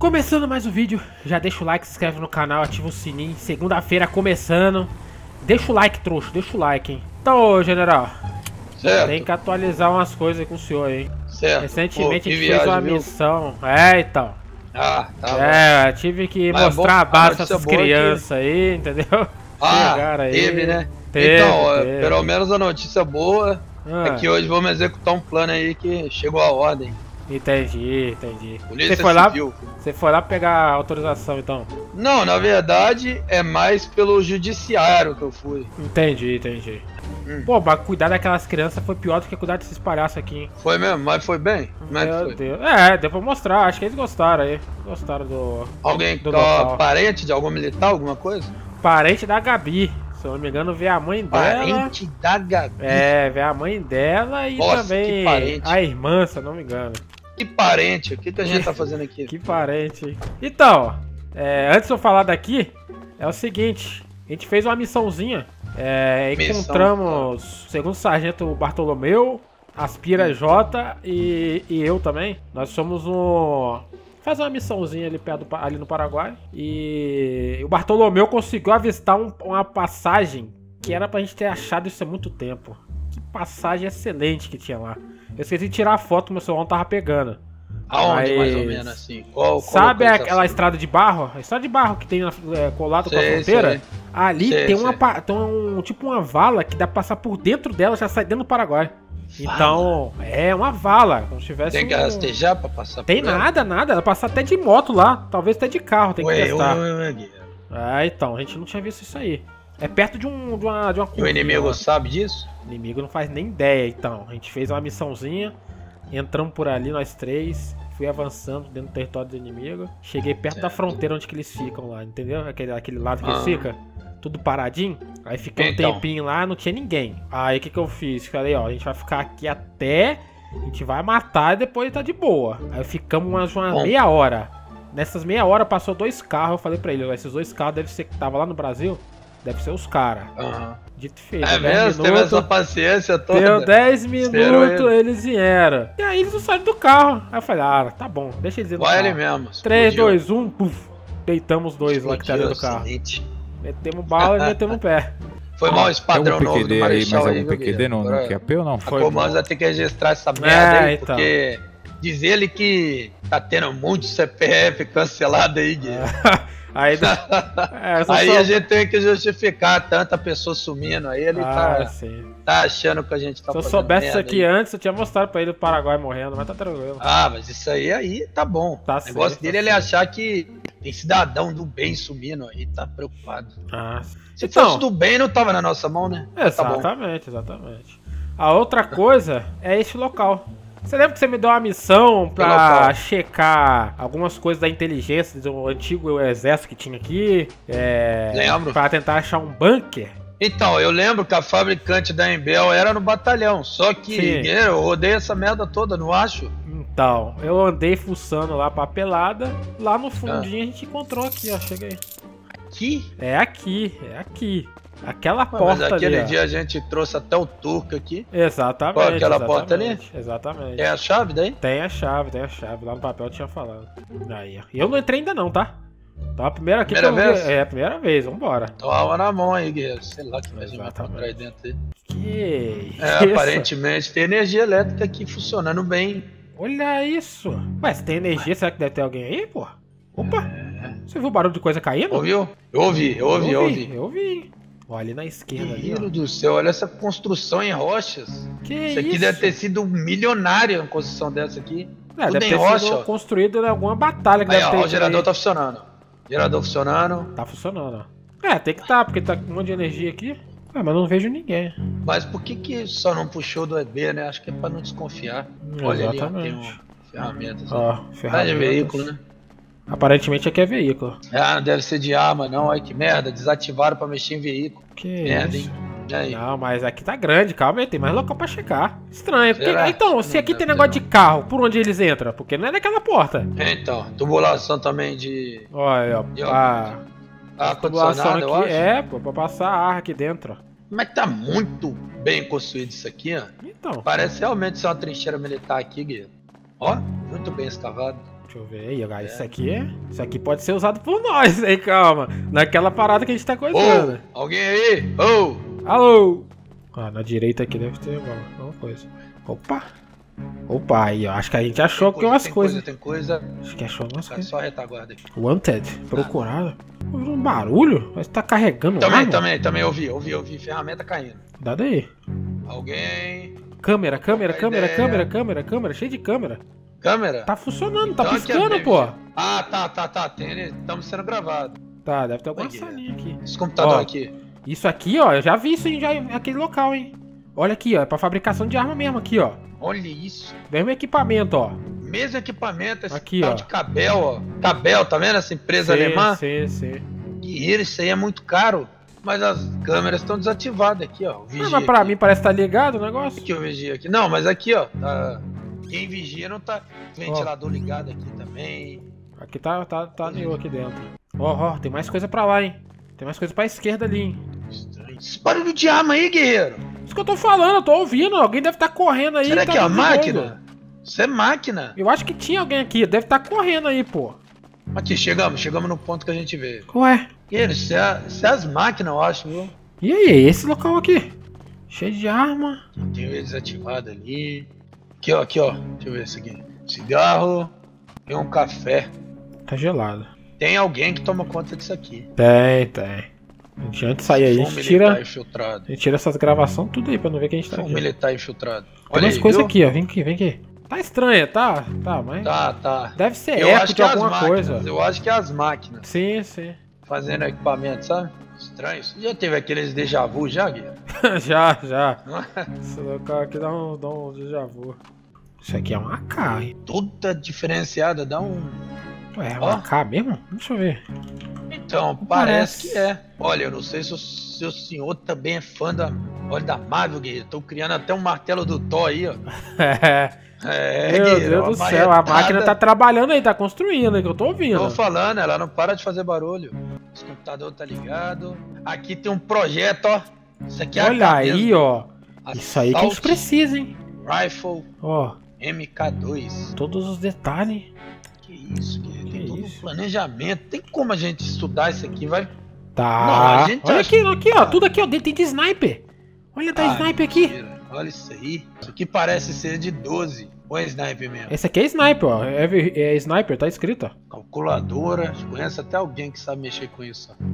Começando mais um vídeo, já deixa o like, se inscreve no canal, ativa o sininho. Segunda-feira começando. Deixa o like, trouxa, deixa o like, hein. Então, ô, general, certo. Tem que atualizar umas coisas aí com o senhor, hein. Certo. Recentemente Pô, a gente fez uma missão. Então. Ah, tá bom. Tive que Mas mostrar a base pra essas crianças que... aí, entendeu? Chegaram aí. Teve, né? Teve. Pelo menos a notícia boa é que hoje vamos executar um plano aí que chegou a ordem. Entendi. Polícia Você foi lá pegar a autorização, então? Não, na verdade é mais pelo judiciário que eu fui. Entendi. Pô, mas cuidar daquelas crianças foi pior do que cuidar desses palhaços aqui, hein? Foi mesmo? Mas foi bem? Meu Deus. Deu pra mostrar. Acho que eles gostaram aí. Gostaram do... Alguém parente de algum militar, alguma coisa? Parente da Gabi. Se eu não me engano, vê a mãe dela. Parente da Gabi? Vê a mãe dela e também a irmã, se eu não me engano. Que parente? O que a gente tá fazendo aqui? Que parente. Então, antes de eu falar daqui, é o seguinte. A gente fez uma missãozinha. Encontramos o segundo sargento Bartolomeu, Aspira J e eu também. Nós somos fazer uma missãozinha ali no Paraguai. E o Bartolomeu conseguiu avistar uma passagem que era pra gente ter achado isso há muito tempo. Que passagem excelente que tinha lá. Eu esqueci de tirar a foto, meu celular não tava pegando. Aonde, mais ou menos, assim? Sabe aquela estrada de barro? A estrada de barro que tem colado com a fronteira? Sei. Ali tem tipo uma vala que dá pra passar por dentro dela, já sai dentro do Paraguai. Vala? Então, é uma vala. Como se tivesse tem que rastejar pra passar por ela? Tem nada. Ela passa até de moto lá. Talvez até de carro, tem que testar. Então, a gente não tinha visto isso aí. É perto de uma E o inimigo sabe disso? O inimigo não faz nem ideia, então. A gente fez uma missãozinha. Entramos por ali, nós três. Fui avançando dentro do território do inimigo. Cheguei perto da fronteira onde que eles ficam lá, entendeu? Aquele lado que eles ficam. Tudo paradinho. Aí fiquei um tempinho lá, não tinha ninguém. Aí o que eu fiz? Falei, ó, a gente vai ficar aqui até... A gente vai matar e depois tá de boa. Aí ficamos uma meia hora. Nessas meia hora passou 2 carros. Eu falei pra ele, esses 2 carros devem ser que tava lá no Brasil. Deve ser os caras. Dito e feito. É mesmo? Teve essa paciência toda? Deu 10 minutos, eles vieram. E aí eles não saíram do carro. Aí eu falei, tá bom, deixa eles ir no carro. Ele mesmo. 3, 2, 1, puf. Deitamos 2 lá que tá dentro do carro. Metemos bala e metemos o pé. Foi mal esse padrão novo do Marechal aí, algum PQD no QAP ou não? A Comandos vai ter que registrar essa merda aí, porque... Diz ele que tá tendo muito CPF cancelado aí, Guilherme. Aí a gente tem que justificar tanta pessoa sumindo. Aí ele tá achando que a gente tá fazendo. Se eu soubesse isso aqui antes, eu tinha mostrado pra ele o Paraguai morrendo, mas tá tranquilo. Mas isso aí tá bom. O negócio dele é ele achar que tem cidadão do bem sumindo aí, tá preocupado. Se fosse do bem, não tava na nossa mão, né? Exatamente. A outra coisa é este local. Você lembra que você me deu uma missão pra checar algumas coisas da inteligência do antigo exército que tinha aqui? Lembro. Pra tentar achar um bunker? Então, eu lembro que a fabricante da Embel era no batalhão, só que eu rodei essa merda toda, não acho? Então, eu andei fuçando lá papelada, lá no fundinho a gente encontrou aqui, ó, chega aí. Aqui? É aqui. Aquela porta ali. Mas aquele dia a gente trouxe até o turco aqui. Exatamente. Qual aquela porta ali? Exatamente. Tem a chave daí? Tem a chave. Lá no papel eu tinha falado. Aí, ó. E eu não entrei ainda não, tá? Então a primeira aqui primeira vez? É a primeira vez, vambora. Toma na mão aí, guerreiro. Sei lá que mais vai encontrar aí dentro aí. Que isso? Aparentemente tem energia elétrica aqui funcionando bem. Olha isso. Ué, se tem energia, será que deve ter alguém aí, pô? Opa! Você viu o barulho de coisa caindo? Ouviu? Eu ouvi. Ó, ali na esquerda. Meu Deus do céu, olha essa construção em rochas. Isso aqui deve ter sido milionária a construção dessa aqui. Tudo deve ter sido construído em alguma batalha que deve ter. O gerador tá funcionando. Tá funcionando, ó. Tem que tá, porque tá com um monte de energia aqui. Mas não vejo ninguém. Mas por que só não puxou do EB, né? Acho que é pra não desconfiar. Olha ali, ó, tem uma ferramenta. Ferramenta de veículo, né? Aparentemente aqui é veículo. Não deve ser de arma não, ai que merda, desativaram pra mexer em veículo. Que merda, isso? Hein? Aí. Não, mas aqui tá grande, calma aí, tem mais local pra checar. Estranho, porque... Então, se aqui tem negócio de carro, por onde eles entram? Porque não é naquela porta. Então, tubulação também de... Olha, a tubulação aqui pra passar ar aqui dentro, ó. Mas tá muito bem construído isso aqui, ó. Então. Parece realmente ser uma trincheira militar aqui, Guilherme. Ó, muito bem escavado. Deixa eu ver aí, galera. Isso aqui pode ser usado por nós, hein? Calma. Naquela parada que a gente tá coisando. Alguém aí? Ô! Alô! Ah, na direita aqui deve ter alguma coisa. Opa, aí, ó. Acho que a gente achou algumas coisas. Tem coisa. Acho que achou algumas coisas. Só a retaguarda aqui. Wanted. Procurado. Ouviu um barulho? Mas tá carregando Também ouvi. Ferramenta caindo. Dá aí. Alguém. Câmera. Cheio de câmera. Câmera? Tá funcionando, tá piscando, pô. Ah, tá. Estamos sendo gravados. Tá, deve ter alguma salinha aqui. Esse computador aqui. Isso aqui, ó, eu já vi isso já naquele local, hein. Olha aqui, ó, é pra fabricação de arma mesmo aqui, ó. Olha isso. Mesmo equipamento, ó. Mesmo equipamento, esse aqui, tal ó. de Cabel, ó. Cabel, tá vendo essa empresa alemã? Sim. Guerreiro, isso aí é muito caro. Mas as câmeras estão desativadas aqui, ó. Mas pra mim parece que tá ligado o negócio. Aqui o vigia aqui. Não, mas aqui, ó. Tá... Quem vigia não tá. Ventilador ligado aqui também. Aqui tá new aqui dentro. Ó, tem mais coisa pra lá, hein. Tem mais coisa pra esquerda ali, hein. Estranho. Esse barulho de arma aí, guerreiro. Isso que eu tô falando, eu tô ouvindo. Alguém deve estar correndo aí. Será que é a máquina? Isso é máquina. Eu acho que tinha alguém aqui. Deve estar correndo aí, pô. Aqui, chegamos no ponto que a gente veio. Ué? Guerreiro, isso é as máquinas, eu acho, viu? E aí, esse local aqui? Cheio de arma. Tem ele desativado ali. Aqui, ó. Deixa eu ver isso aqui. Cigarro. Tem um café. Tá gelado. Tem alguém que toma conta disso aqui. Tem. A gente antes de sair aí, a gente tira essas gravações tudo aí pra não ver que a gente tá aqui. Militar infiltrado. Olha mais coisa aqui, ó. Vem aqui. Tá estranha, tá, mas... Tá. Deve ser eco de alguma coisa. Eu acho que é as máquinas. Sim. Fazendo equipamento, sabe? Estranho. Você já teve aqueles déjà vu já, Guia? Já. Esse local aqui dá um déjà vu. Isso aqui é uma AK, hein? Toda diferenciada, dá um... Ué, é uma AK mesmo? Deixa eu ver. Então, parece que é. Olha, eu não sei se o senhor também é fã da Marvel, Guia. Tô criando até um martelo do Thor aí, ó. Meu Deus do céu, a máquina tá trabalhando aí, tá construindo aí, que eu tô ouvindo. Tô falando, ela não para de fazer barulho. Esse computador tá ligado. Aqui tem um projeto, ó. Isso aqui é olha aí, ó. Isso aí que a gente precisa, hein. Rifle. Ó. MK2. Todos os detalhes. Que isso, Guia. Tem todo um planejamento. Tem como a gente estudar isso aqui, vai? Tá. Não, olha aqui, ó. Tudo aqui, ó. Tem de sniper. Olha, tá sniper aqui. Mentira. Olha isso aí. Isso aqui parece ser de 12. Ou é sniper mesmo? Esse aqui é sniper, ó. É sniper, tá escrito, ó. Calculadora. Conhece até alguém que sabe mexer com isso, ó.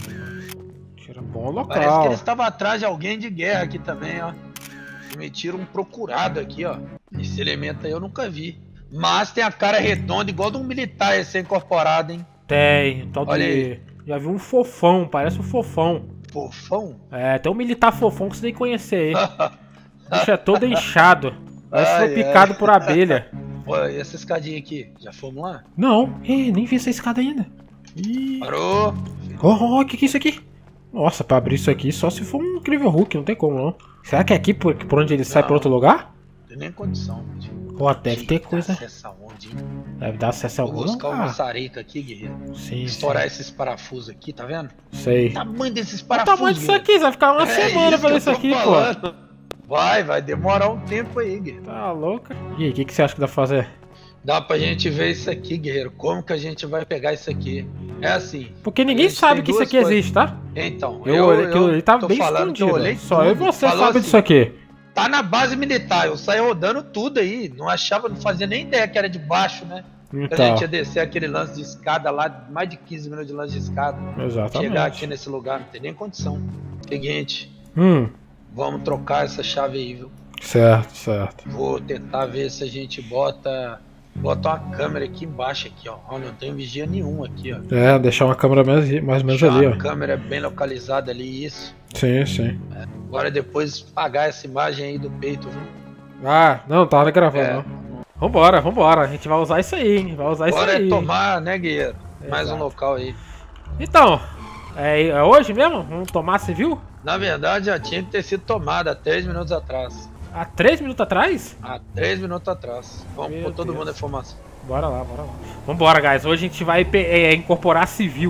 Tira bom local. Parece que eles estavam atrás de alguém de guerra aqui também, ó. Me tira um procurado aqui, ó. Esse elemento aí eu nunca vi. Mas tem a cara redonda, igual de um militar recém-incorporado, hein? Tem. Tal olha de... aí. Já vi um fofão, parece um fofão. Fofão? É, tem um militar fofão que você tem que conhecer aí. O bicho é todo inchado. Parece que foi picado por abelha. Pô, e essa escadinha aqui? Já fomos lá? Não. Nem vi essa escada ainda. Parou. O que é isso aqui? Nossa, pra abrir isso aqui só se for um incrível Hulk, não tem como não. Será que é aqui por onde ele sai pra outro lugar? Não tem nem condição. Ó, deve ter coisa. Onde, deve dar acesso a algum lugar. Vou buscar uma maçareta aqui, guerreiro. Sim. Estourar esses parafusos aqui, tá vendo? Sei. O tamanho desses parafusos. O tamanho disso aqui, você vai ficar uma semana pra ver isso aqui, pô. Vai demorar um tempo aí, guerreiro. Tá louca. E aí, o que você acha que dá pra fazer? Dá pra gente ver isso aqui, guerreiro. Como que a gente vai pegar isso aqui? É assim. Porque ninguém sabe que isso aqui existe, tá? Então, ele tá bem escondido. Só eu e você sabe disso aqui. Tá na base militar, eu saí rodando tudo aí. Não achava, não fazia nem ideia que era de baixo, né? Então. A gente ia descer aquele lance de escada lá, mais de 15 minutos de lance de escada. Exatamente. Chegar aqui nesse lugar, não tem nem condição. Seguinte. Vamos trocar essa chave aí, viu? Certo. Vou tentar ver se a gente bota uma câmera aqui embaixo, aqui, ó. Ó, não tem vigia nenhum aqui, ó. É, deixar uma câmera mais ou menos ali, ó. A câmera bem localizada ali, isso. Sim. É. Agora depois pagar essa imagem aí do peito, viu? Ah, não tava gravando, não. Vambora. A gente vai usar isso aí, hein? Bora tomar, né, guerreiro? Mais um local aí. Então, é hoje mesmo? Vamos tomar civil? Na verdade, já tinha que ter sido tomada há 3 minutos atrás. Há 3 minutos atrás? Há 3 minutos atrás. Vamos pôr todo mundo em formação. Bora lá. Vambora, guys. Hoje a gente vai incorporar civil.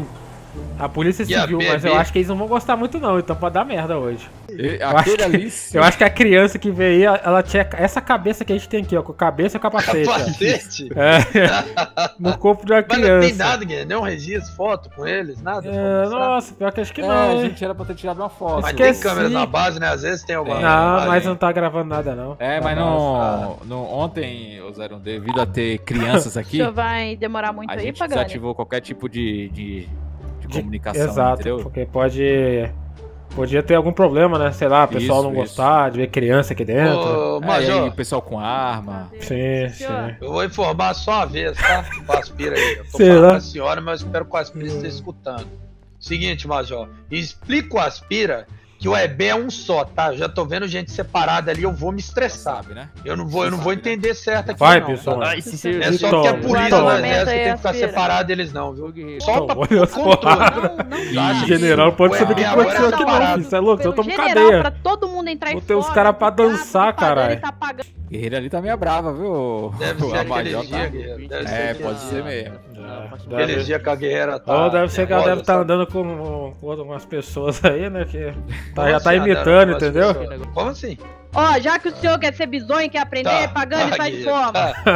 A polícia civil, mas eu acho que eles não vão gostar muito não, então pode dar merda hoje. Eu acho que a criança que veio aí, ela tinha essa cabeça que a gente tem aqui, ó, com cabeça e capacete. Capacete? No corpo de uma criança. Mas não tem nada, Guilherme, nenhum registro, foto com eles, nada? Nossa, pior que acho que não. A gente era pra ter tirado uma foto. Mas tem câmeras na base, né? Às vezes tem alguma. Não, mas não tá gravando nada não. Mas ontem, Zero, devido a ter crianças aqui... O senhor vai demorar muito aí, Pagani? A gente desativou qualquer tipo de comunicação, exato, entendeu? Porque podia ter algum problema, né? Sei lá, o pessoal não gostar de ver criança aqui dentro. Major, o pessoal com arma. Sim. Eu vou informar só uma vez, tá? Com a Aspira aí. Eu tô falando com a senhora, mas eu espero que o Aspira esteja escutando. Seguinte, Major, explica o Aspira que o EB é um só, tá? Eu já tô vendo gente separada ali, eu vou me estressar. Sabe, né? Eu não vou entender certo aqui, vai, não. pessoal. É só porque é polícia, no exército, tem que ficar separado eles não, viu? Só pra controle. General pode saber o que aconteceu aqui não, filho. Você é louco? Eu tomo cadeia. Pra todo mundo entrar vou ter os caras pra dançar, caralho. Guerreiro ali tá meio brava, viu? Deve ser aquele dia, Guerreiro. Pode ser mesmo. Aquele dia que a guerreira tá... Ou deve ser que ela deve estar andando com umas pessoas aí, né? Que já tá imitando, entendeu? Como assim? Ó, já que o senhor quer ser bizonho, quer aprender, Pagani, sai de forma.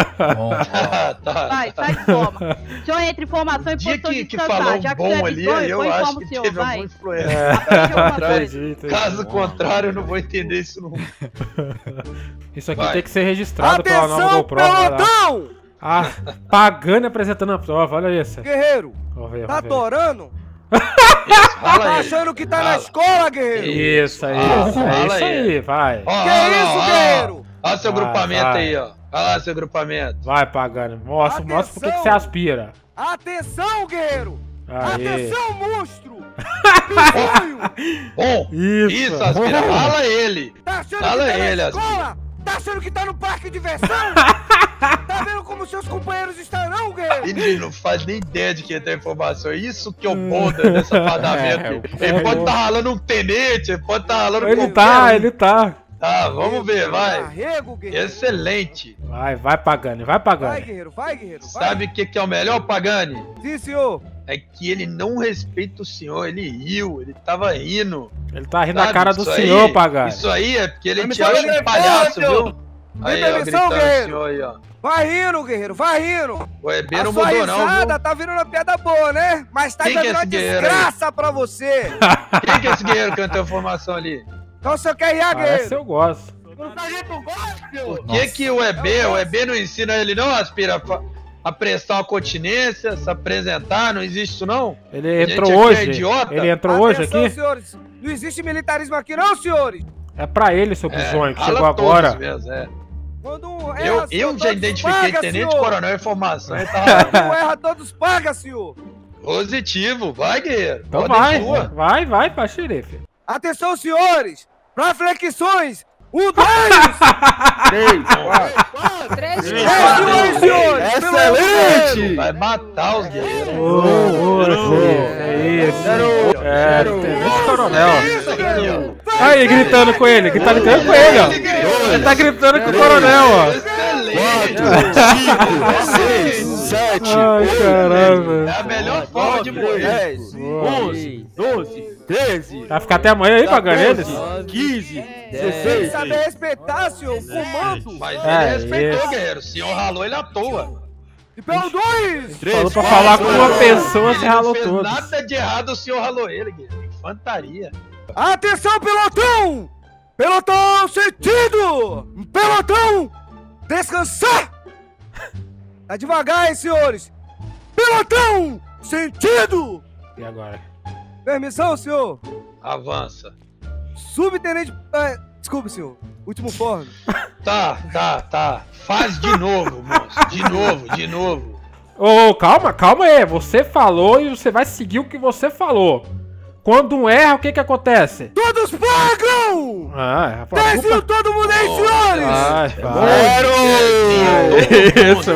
Vai, sai de forma. O senhor entra informação e posição de descansar. Já que o senhor é bizonho, eu acho que teve alguma influência. Caso contrário, eu não vou entender isso nunca. Isso aqui tem que ser registrado pela nova GoPro. Pelotão! Pagani apresentando a prova, olha isso. Guerreiro, tá adorando? Tá achando que tá na escola, guerreiro? Isso aí, vai. Que isso, guerreiro? Olha seu grupamento aí, ó. Olha lá seu grupamento. Vai, Pagani, mostra por que você aspira. Atenção, guerreiro! Atenção, monstro! Bom, isso, aspira. Fala ele. Tá achando que tá na escola? Tá achando que tá no parque de diversão? Tá vendo como seus companheiros estarão, guerreiro? Ele não faz nem ideia de que tem informação. É isso que é o bom desse fardamento. Ele pode estar ralando um tenente, ele pode estar ralando um ele tá. Tá, vamos ver, vai. Excelente. Vai, Pagani, vai, Pagani. Vai, guerreiro. Sabe o que é o melhor, Pagani? Sim, senhor. É que ele não respeita o senhor, ele riu, ele tava rindo. Ele tá rindo da cara do senhor, Pagani. Isso aí é porque ele te acha um palhaço, viu? Aí, ó, gritando o senhor aí, ó. Vai rindo, guerreiro, vai rindo. O EB não mudou não, viu? Tá virando uma piada boa, né? Mas tá virando uma desgraça pra você. Quem que é esse guerreiro que eu tenho informação ali? Então o senhor quer ir, guerreiro? Esse eu gosto. Por que o EB não ensina ele não, Aspira, a prestar uma continência, se apresentar? Não existe isso não? Ele entrou hoje. Ele entrou hoje aqui? Senhores, não existe militarismo aqui não, senhores. É pra ele, seu bizonho, que chegou agora. Mesmo, Quando eu já identifiquei tenente coronel informação. Não erra, todos paga, senhor. Positivo, vai, guerreiro. Então vai, pra xerife. Atenção, senhores, pra flexões. 1, 2, 3, 4, senhores. Excelente. Vai matar os guerreiros. É isso. Tenente coronel. Aí, gritando com ele, ó. Ele tá gritando com o coronel, ó. 4, 5, 6, 7. Ai, caramba. É a melhor forma de morrer. 10, 11, 12, 13. Vai ficar até amanhã aí, Pagani, eles? 15, 16. Tem que saber respeitar, senhor, o comando. Mas ele respeitou, guerreiro. O senhor ralou ele à toa. E pelo 2. Falou pra falar com uma pessoa, você ralou todos. Não fez nada de errado, o senhor ralou ele, guerreiro. Infantaria. Atenção, pelotão! Pelotão sentido! Pelotão! Descansar! Tá devagar, hein, senhores? Pelotão sentido! E agora? Permissão, senhor? Avança. Subtenente... desculpe, senhor. Último forno. Tá. Faz de novo, moço. De novo. Ô, calma aí. Você falou e você vai seguir o que você falou. Quando um erra, o que acontece? Todos pagam! Desce todo mundo aí, senhores! Isso,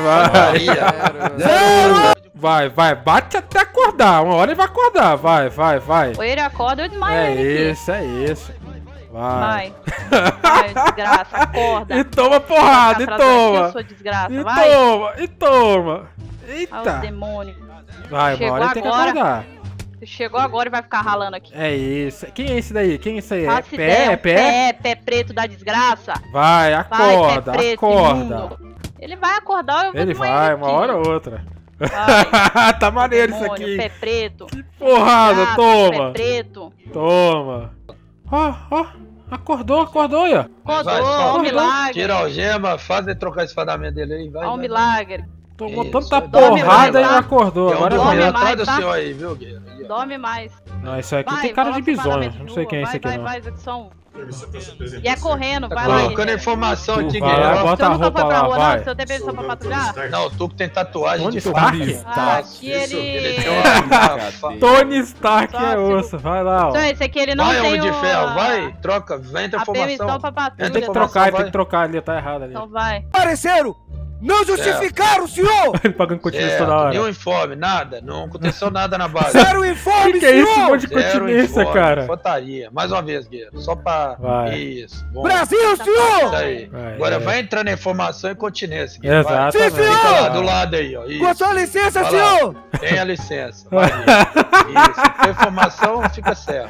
vai. Vai, bate até acordar. Uma hora ele vai acordar. Vai. Ou ele acorda, eu desmaio ele aqui. É isso. Vai, desgraça, acorda. E toma porrada, e toma. Eu sou desgraça, e toma. Eita. Olha os demônios. Vai, uma hora ele tem que acordar. Você chegou agora e vai ficar ralando aqui. É isso. Quem é esse daí? Quem é esse aí? Pé preto da desgraça. Vai, acorda, acorda. Ele vai acordar, eu vou. Ele vai, uma hora ou outra. Tá maneiro isso aqui. Pé preto. Que porrada, toma. Pé preto. Toma. Ó. Acordou, ó. Acordou, milagre. Tira a algema, faz ele trocar esse fardamento dele aí, vai. Ó o milagre. Tomou tanta porrada e não acordou. Agora vai. Atrás do senhor aí, viu, Guerreiro? Dorme mais. Não, isso aqui tem cara de bisonho. Não sei quem é esse aqui, não. Vai, e é correndo, vai lá. Colocando informação aqui, Guerreiro. Bota a roupa lá, vai. Você tem permissão pra patrulhar? Não, o Tuco tem tatuagem Tony de Stark? Aqui ele... Tony Stark é osso, vai lá, ó. Então esse aqui ele não tem Homem de Ferro, vai, troca, vem a informação. Permissão pra patrulha. Tem que trocar ali, tá errado ali. Então vai. Pareceram! Não justificaram, senhor! Ele pagando continência toda hora. Nenhum informe, nada. Não aconteceu nada na base. Zero informe, que é senhor! isso, um monte de continência, cara? Fotaria. Mais uma vez, Guerreiro. Só pra... Vai. Isso. Bom. Brasil, senhor! Isso aí. Vai, Agora vai entrando a informação e continência, Guerreiro. Exatamente. Sim, senhor! Fica lá do lado aí, ó. Isso. Com a sua licença, Vai senhor! lá. Tenha licença. Vai, isso. Tem informação, fica certo.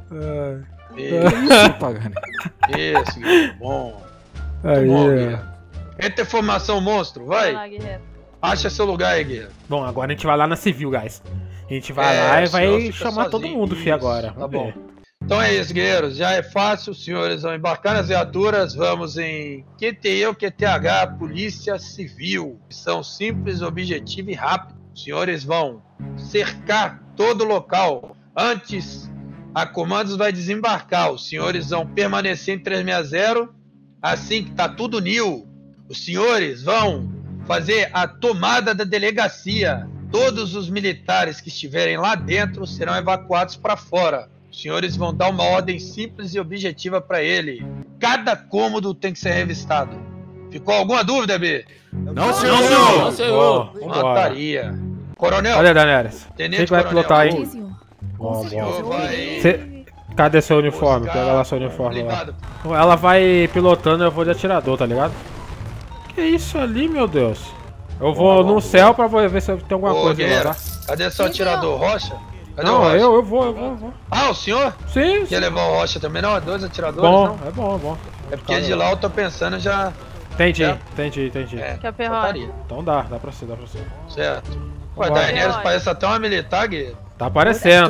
Isso, Pagani. Isso, Guerreiro. Bom. Aí, Bom, ó. Guerreiro. Entra informação, monstro. Vai. Acha seu lugar aí, Guerreiro. Bom, agora a gente vai lá na civil, guys. A gente vai lá e vai chamar sozinho. todo mundo, fi, agora. Tá bom. Então é isso, guerreiros. Já é fácil. Os senhores vão embarcar nas viaturas. Vamos em QTE ou QTH, Polícia Civil. Missão simples, objetiva e rápida. Os senhores vão cercar todo o local. Antes, a Comandos vai desembarcar. Os senhores vão permanecer em 360. Assim que tá tudo new, os senhores vão fazer a tomada da delegacia. Todos os militares que estiverem lá dentro serão evacuados para fora. Os senhores vão dar uma ordem simples e objetiva para ele. Cada cômodo tem que ser revistado. Ficou alguma dúvida, B? Não, senhor! Não, senhor! Mataria. Coronel. Olha, Daenerys. Tenente Você que vai Coronel. pilotar aí? O senhor vai... Cadê seu uniforme? Pega lá seu uniforme lá. Ela vai pilotando e eu vou de atirador, tá ligado? Que isso ali, meu Deus? Eu vou no céu pra ver se tem alguma coisa lá, tá? Cadê seu atirador? Rocha? Cadê não, o Rocha? eu vou. Ah, o senhor? Sim. Quer levar o Rocha também? Não, é 2 atiradores, bom, não? É bom. É porque de lá eu tô pensando já... Entendi. Quer perroar? Então dá pra ser. Certo. Ué, Daenerys parece até uma militar, Guerreiro. Tá aparecendo.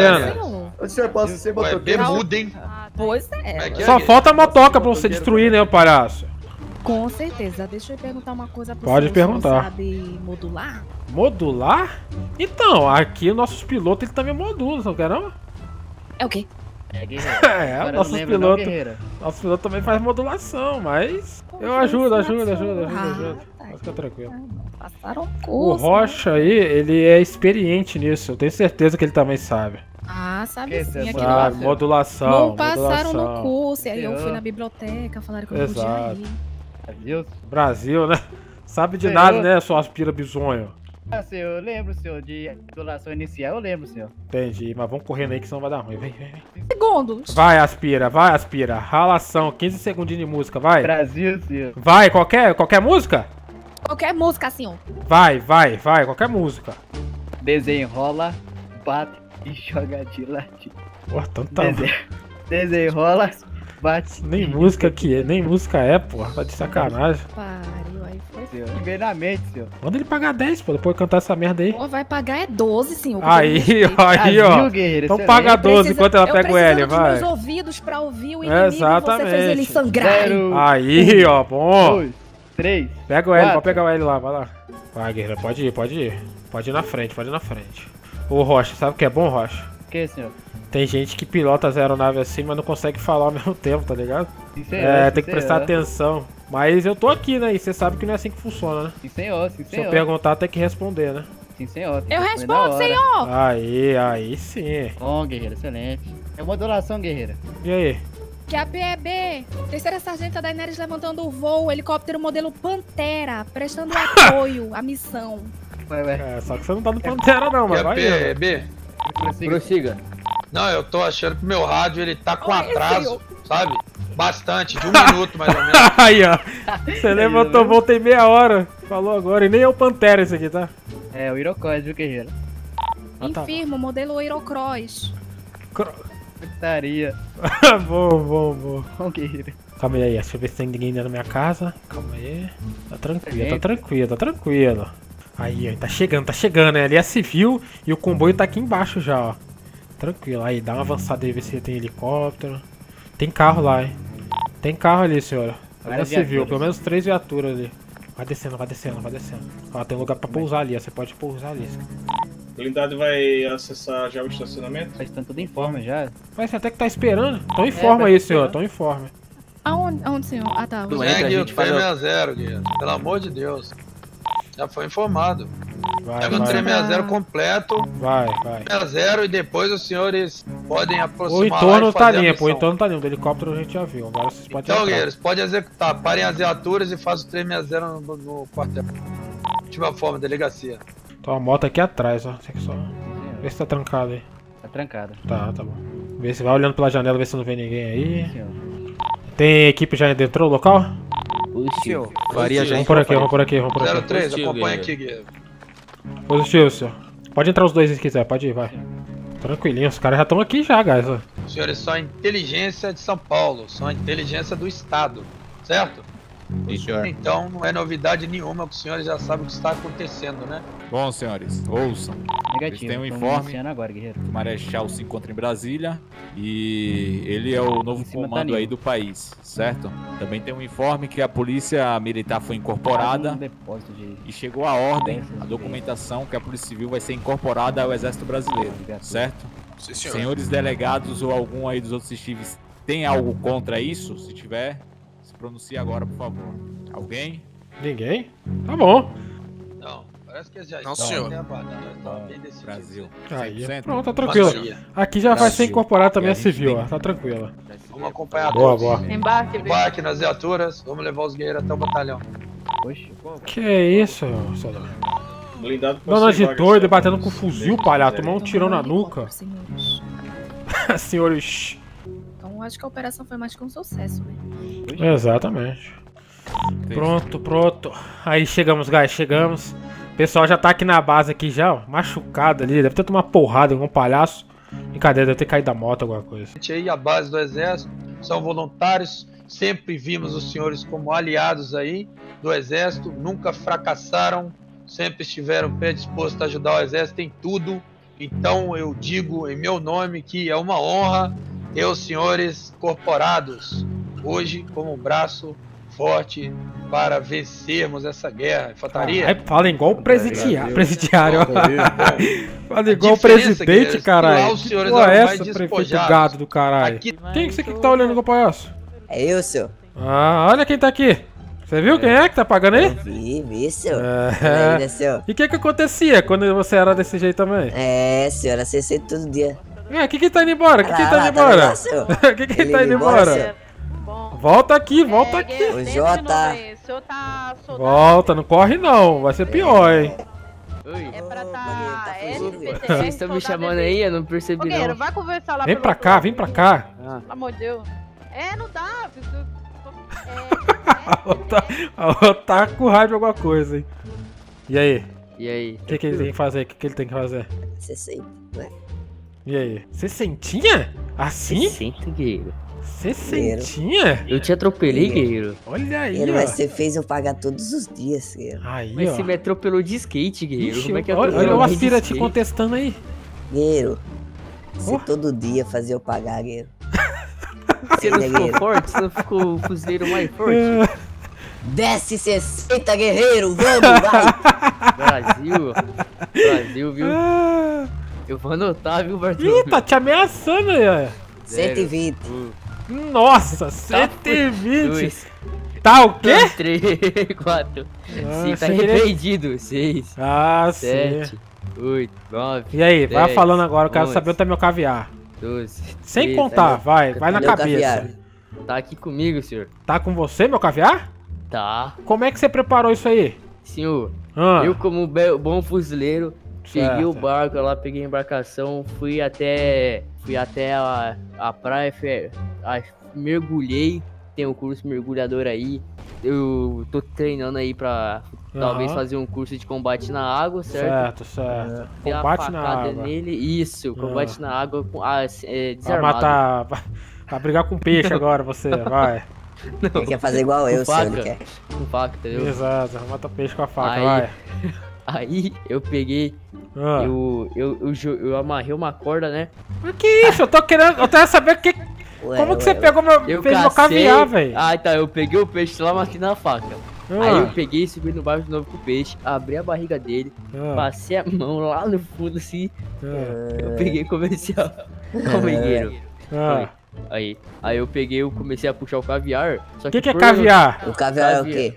O senhor passa ser motoqueiro? Bermuda, hein? Pois é. Só falta a motoca pra você destruir, né, o palhaço? Com certeza. Deixa eu perguntar uma coisa pra você. Pode perguntar. Você sabe modular? Modular? Então, aqui nossos pilotos eles também modulam, não quer não? É o quê? É, Guerreiro. É, nossos pilotos também faz modulação, mas eu ajudo. Pode ficar tranquilo. Passaram O curso. Rocha aí, ele é experiente nisso, eu tenho certeza que ele também sabe. Ah, sabe sim. Sabe, modulação. Não passaram no curso, e aí eu fui na biblioteca, falaram que eu não podia ir. Brasil, né? Sabe de nada, né, sua aspira bisonho. Ah, senhor, eu lembro, senhor, de modulação inicial, eu lembro, senhor. Entendi, mas vamos correndo aí que senão vai dar ruim. Vem. Segundos. Vai, aspira. Ralação, 15 segundinhos de música, vai. Brasil, senhor. Vai, qualquer música? Qualquer música, senhor. Vai, qualquer música. Desenrola, bate e joga de ladinho. Pô, tanta... Desenrola, bate. Nem música é, porra, tá de sacanagem. Pariu, aí foi. Senhor, primeiramente, senhor. Manda ele pagar 10, pô, depois cantar essa merda aí. Pô, vai pagar é 12, senhor. Aí, ó. Então paga 12 enquanto ela pega o L, vai. Eu meus ouvidos pra ouvir o inimigo. Exatamente. Você fez ele sangrar. Aí, ó, bom. 2, 3. Pega o L, pode pegar o L lá, vai lá. Vai, guerreiro, pode ir. Pode ir na frente. Ô, Rocha, sabe o que é bom, Rocha? O que, senhor? Tem gente que pilota as aeronaves assim, mas não consegue falar ao mesmo tempo, tá ligado? Sim, senhor, tem que prestar atenção. Mas eu tô aqui, né? E você sabe que não é assim que funciona, né? Sim, senhor. Se eu perguntar, tem que responder, né? Sim, senhor. Eu respondo, senhor! Aí sim. Bom, guerreiro, excelente. É modulação, guerreira. E aí? Que a PEB, terceira sargenta Daenerys levantando o voo, helicóptero modelo Pantera, prestando apoio à missão. É, só que você não tá no Pantera não, mas vai. PEB? Prossiga. Não, eu tô achando que o meu rádio ele tá com atraso, sabe? Bastante, de 1 minuto mais ou menos. Aí, ó. Você levantou, voltei meia hora. Falou agora, e nem é o Pantera esse aqui, tá? É, o Iroquois, viu, guerreiro? Infirmo, modelo Aerocross. Putaria. Vou. Bom, guerreiro. Calma aí, deixa eu ver se tem ninguém dentro da minha casa. Calma aí. Tá tranquilo. Aí, ó, tá chegando, né? Ali é civil e o comboio tá aqui embaixo já, ó. Tranquilo, aí, dá uma avançada aí, ver se tem helicóptero. Tem carro lá, hein? Tem carro ali, senhora. Ali é civil, pelo menos 3 viaturas ali. Vai descendo. Ó, tem lugar pra pousar ali, ó. Você pode pousar ali. A blindade vai acessar já o estacionamento? Mas estão tudo em forma já. Mas você até que tá esperando. Então informa aí, senhor. Então informa. Aonde, senhor? Ah, tá. Segue o 360, Guilherme. Pelo amor de Deus. Já foi informado. Pega o 360 completo. Vai. 360 e depois os senhores podem aproximar. O entorno tá limpo, Do helicóptero a gente já viu. Agora vocês podem Então, guerreiros, pode executar. Parem as viaturas e fazem o 360 no quartel. Última forma, delegacia. Tem uma moto aqui atrás, ó. Só... Vê se tá trancado aí. Tá trancada. Tá bom. Vê se vai olhando pela janela, ver se não vê ninguém aí. Tem equipe já dentro do local? Positivo. Vamos por aqui. 03, acompanha aqui, Guilherme. Positivo, senhor. Pode entrar os dois se quiser, pode ir, vai. Tranquilinho, os caras já estão aqui já, guys. Senhores, são a inteligência de São Paulo, são a inteligência do Estado, certo? Então não é novidade nenhuma que os senhores já sabem o que está acontecendo, né? Bom, senhores, ouçam. Negativo. Tem um informe agora, guerreiro. que o Marechal se encontra em Brasília e ele é o novo comando aí do país, certo? Também tem um informe que a polícia militar foi incorporada e chegou a ordem, a documentação que a Polícia Civil vai ser incorporada ao Exército Brasileiro, certo? Sim, senhor. Senhores delegados ou algum aí dos outros chiefs tem algo contra isso? Se tiver, se pronuncie agora, por favor. Alguém? Ninguém? Tá bom. Não, parece que já não, senhor. Brasil. Aí, pronto, tá tranquilo. Aqui já vai ser incorporado também a civil, ó. Tá tranquilo. Vamos acompanhar boa. Embarque nas viaturas, vamos levar os guerreiros até o batalhão. Que isso, soldado? Blindado Dona de doido, batendo com fuzil, palhaço. Tomar um tirão na nuca. Senhores. Então acho que a operação foi mais que um sucesso, né? Exatamente. Pronto. Aí chegamos, guys, chegamos. O pessoal já tá aqui na base aqui já, ó, machucado ali. Deve ter tomado uma porrada em algum palhaço. Brincadeira, deve ter caído da moto, alguma coisa. Aí a base do exército são voluntários. Sempre vimos os senhores como aliados aí do exército. Nunca fracassaram. Sempre estiveram predispostos a ajudar o exército em tudo. Então eu digo em meu nome que é uma honra ter os senhores corporados hoje como um braço forte para vencermos essa guerra. Infantaria? Fala igual o presidiário. Fala igual o presidente, caralho. Que porra é essa, prefeito gado do caralho? Quem que você que tá olhando igual palhaço? É eu, senhor. Ah, olha quem tá aqui. Você viu quem é que tá pagando aí? Vi, senhor. E o que acontecia quando você era desse jeito também? Senhor, acessei todo dia. Quem tá indo embora? Quem tá indo embora? Quem tá indo embora? Volta aqui. O Jota. Volta, não corre não, vai ser pior, hein? É pra tá... Vocês estão me chamando aí? Eu não percebi não. Vai conversar lá. Vem pra cá. Pelo amor de Deus. Não dá. A outra tá com raiva de alguma coisa, hein? E aí? O que ele tem que fazer? O que ele tem que fazer? 60, né? E aí? 60? Assim? 60, guerreiro. 60? Eu te atropelei, guerreiro. Olha aí, ó. Mas você fez eu pagar todos os dias, guerreiro. Aí, mas você me atropelou de skate, guerreiro. Como é que olha o Aspira te contestando aí. Guerreiro, você todo dia fazia eu pagar, guerreiro. Você não ficou forte? Você não ficou o fuzileiro mais forte? Desce 60, guerreiro, vamos, vai! Brasil, viu? Eu vou anotar, viu, Bartolomeu? Ih, tá te ameaçando aí, 120. Nossa, 120. Tá o quê? 3, 4, 5, tá arrependido. 6, 7, 8, 9. E aí, 10, vai falando agora, eu quero 11, saber onde tá meu caviar. 12. Sem contar, vai na cabeça. Tá aqui comigo, senhor. Tá com você, meu caviar? Tá. Como é que você preparou isso aí? Senhor, eu como bom fuzileiro, peguei o barco lá, peguei a embarcação, fui até a praia, mergulhei, tem um curso mergulhador aí. Eu tô treinando aí pra talvez fazer um curso de combate na água, certo? Certo. Combate na água. Nele. Isso, combate na água com desarmado. Vai matar... Vai brigar com peixe agora, você, vai. Ele quer fazer igual eu, faca, ele quer. Com faca, entendeu? Exato, mata peixe com a faca, vai. Aí eu peguei, eu amarrei uma corda, né? Que isso? Eu quero saber como que você pegou meu caviar, velho? Ah, tá, eu peguei o peixe lá, matei na faca. Aí eu peguei e subi no barco de novo com o peixe, abri a barriga dele, passei a mão lá no fundo assim, eu peguei e comecei a... Calma aí, guerreiro. Aí eu peguei e comecei a puxar o caviar. O que é caviar? O caviar é o quê?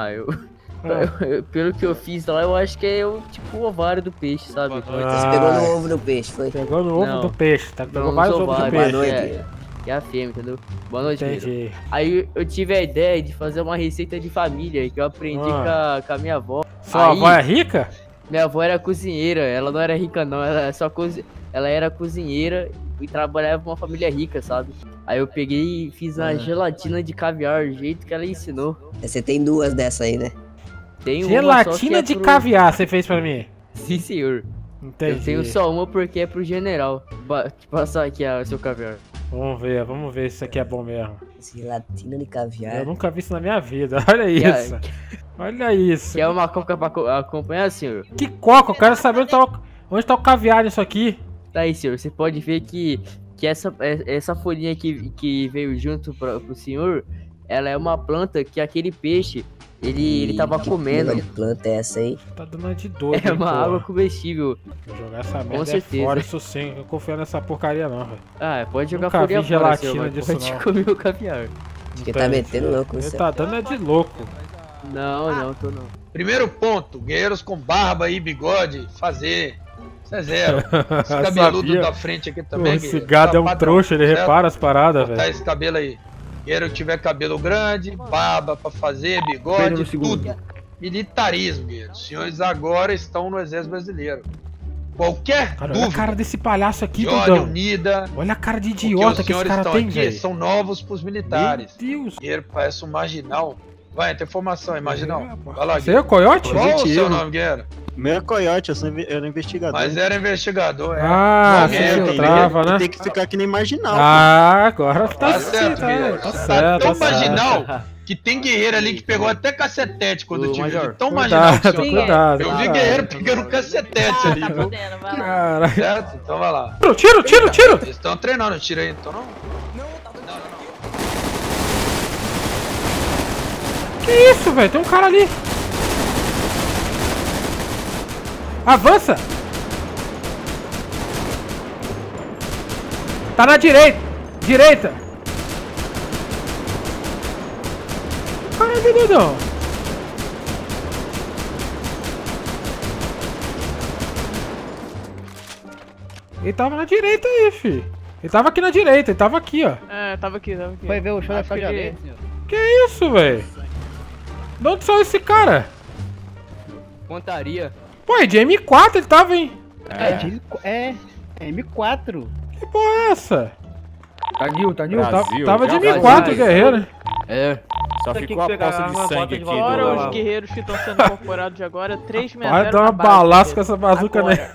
Pelo que eu fiz lá, eu acho que é tipo o ovário do peixe, sabe? Você pegou no ovo do peixe, foi? Pegou no ovo do peixe, tá? Pegou vários ovos do peixe. Boa noite. É a fêmea, entendeu? Boa noite, entendi. Aí eu tive a ideia de fazer uma receita de família que eu aprendi com a minha avó. Sua avó é rica? Minha avó era cozinheira, ela não era rica não, ela era cozinheira e trabalhava com uma família rica, sabe? Aí eu peguei e fiz a gelatina de caviar, do jeito que ela ensinou. Você tem duas dessa aí, né? Tem gelatina de caviar, você fez pra mim? Sim, senhor. Entendi. Eu tenho só uma porque é pro general. Passar aqui o seu caviar. Vamos ver se isso aqui é bom mesmo. Gelatina de caviar. Eu nunca vi isso na minha vida, olha isso. Olha isso. Quer uma coca pra acompanhar, senhor? Que coca? Eu quero saber onde tá o caviar nisso aqui. Tá aí, senhor. Você pode ver que essa folhinha que veio junto pro senhor, ela é uma planta que aquele peixe, ele tava comendo. Que planta é essa aí? Tá dando de doido. É uma água comestível. Vou jogar essa merda com certeza. Fora, isso sim. Eu confio nessa porcaria não, velho. Pode jogar fora. Nunca vi gelatina fora, disso pode não. Comer o caviar. Acho que tá metendo louco. Ele tá dando de louco. Não, tô não. Primeiro ponto, guerreiros com barba e bigode, fazer. Isso é zero. Esse cabeludo da frente aqui também. Esse gado é um trouxa, ele repara as paradas, velho. Tá esse cabelo aí. Guerreiro que tiver cabelo grande, barba pra fazer, bigode, tudo. Militarismo, guerreiro. Os senhores agora estão no exército brasileiro. Qualquer dúvida. Olha a cara desse palhaço aqui, Dudão. Unida. Olha a cara de idiota que esse cara tem, velho. São novos pros militares. Meu Deus. Guerreiro parece um marginal. Vai, tem formação aí, marginal. Vai lá, você é coiote? Qual o seu nome, guerreiro? Meu é coiote, eu era investigador. Mas era investigador, você filtrava, né? Tem que ficar que nem marginal. Agora tá certo, tá tão marginal que tem guerreiro ali que pegou até cacetete quando tive. Tão marginal que cuidado. Eu vi guerreiro pegando cacetete ali, viu? Cara. Certo? Então vai lá. Tiro! Eles estão treinando, tira aí, então não. Que isso, velho? Tem um cara ali. Avança! Tá na direita! Caralho, Dudão! Ele tava na direita aí, fi. Ele tava aqui na direita, ele tava aqui, ó. Tava aqui. Foi ver o show da Cláudia Leite, senhor. Que isso, velho? De onde saiu esse cara? Pontaria. Pô, é de M4 ele tava, hein? É M4. Que porra é essa? Tá new. Tava de M4, guerreiro. Só ficou a poça de sangue aqui. Fora os guerreiros que estão sendo incorporados agora, 3 menores. Vai dar uma balaça com essa bazuca, né?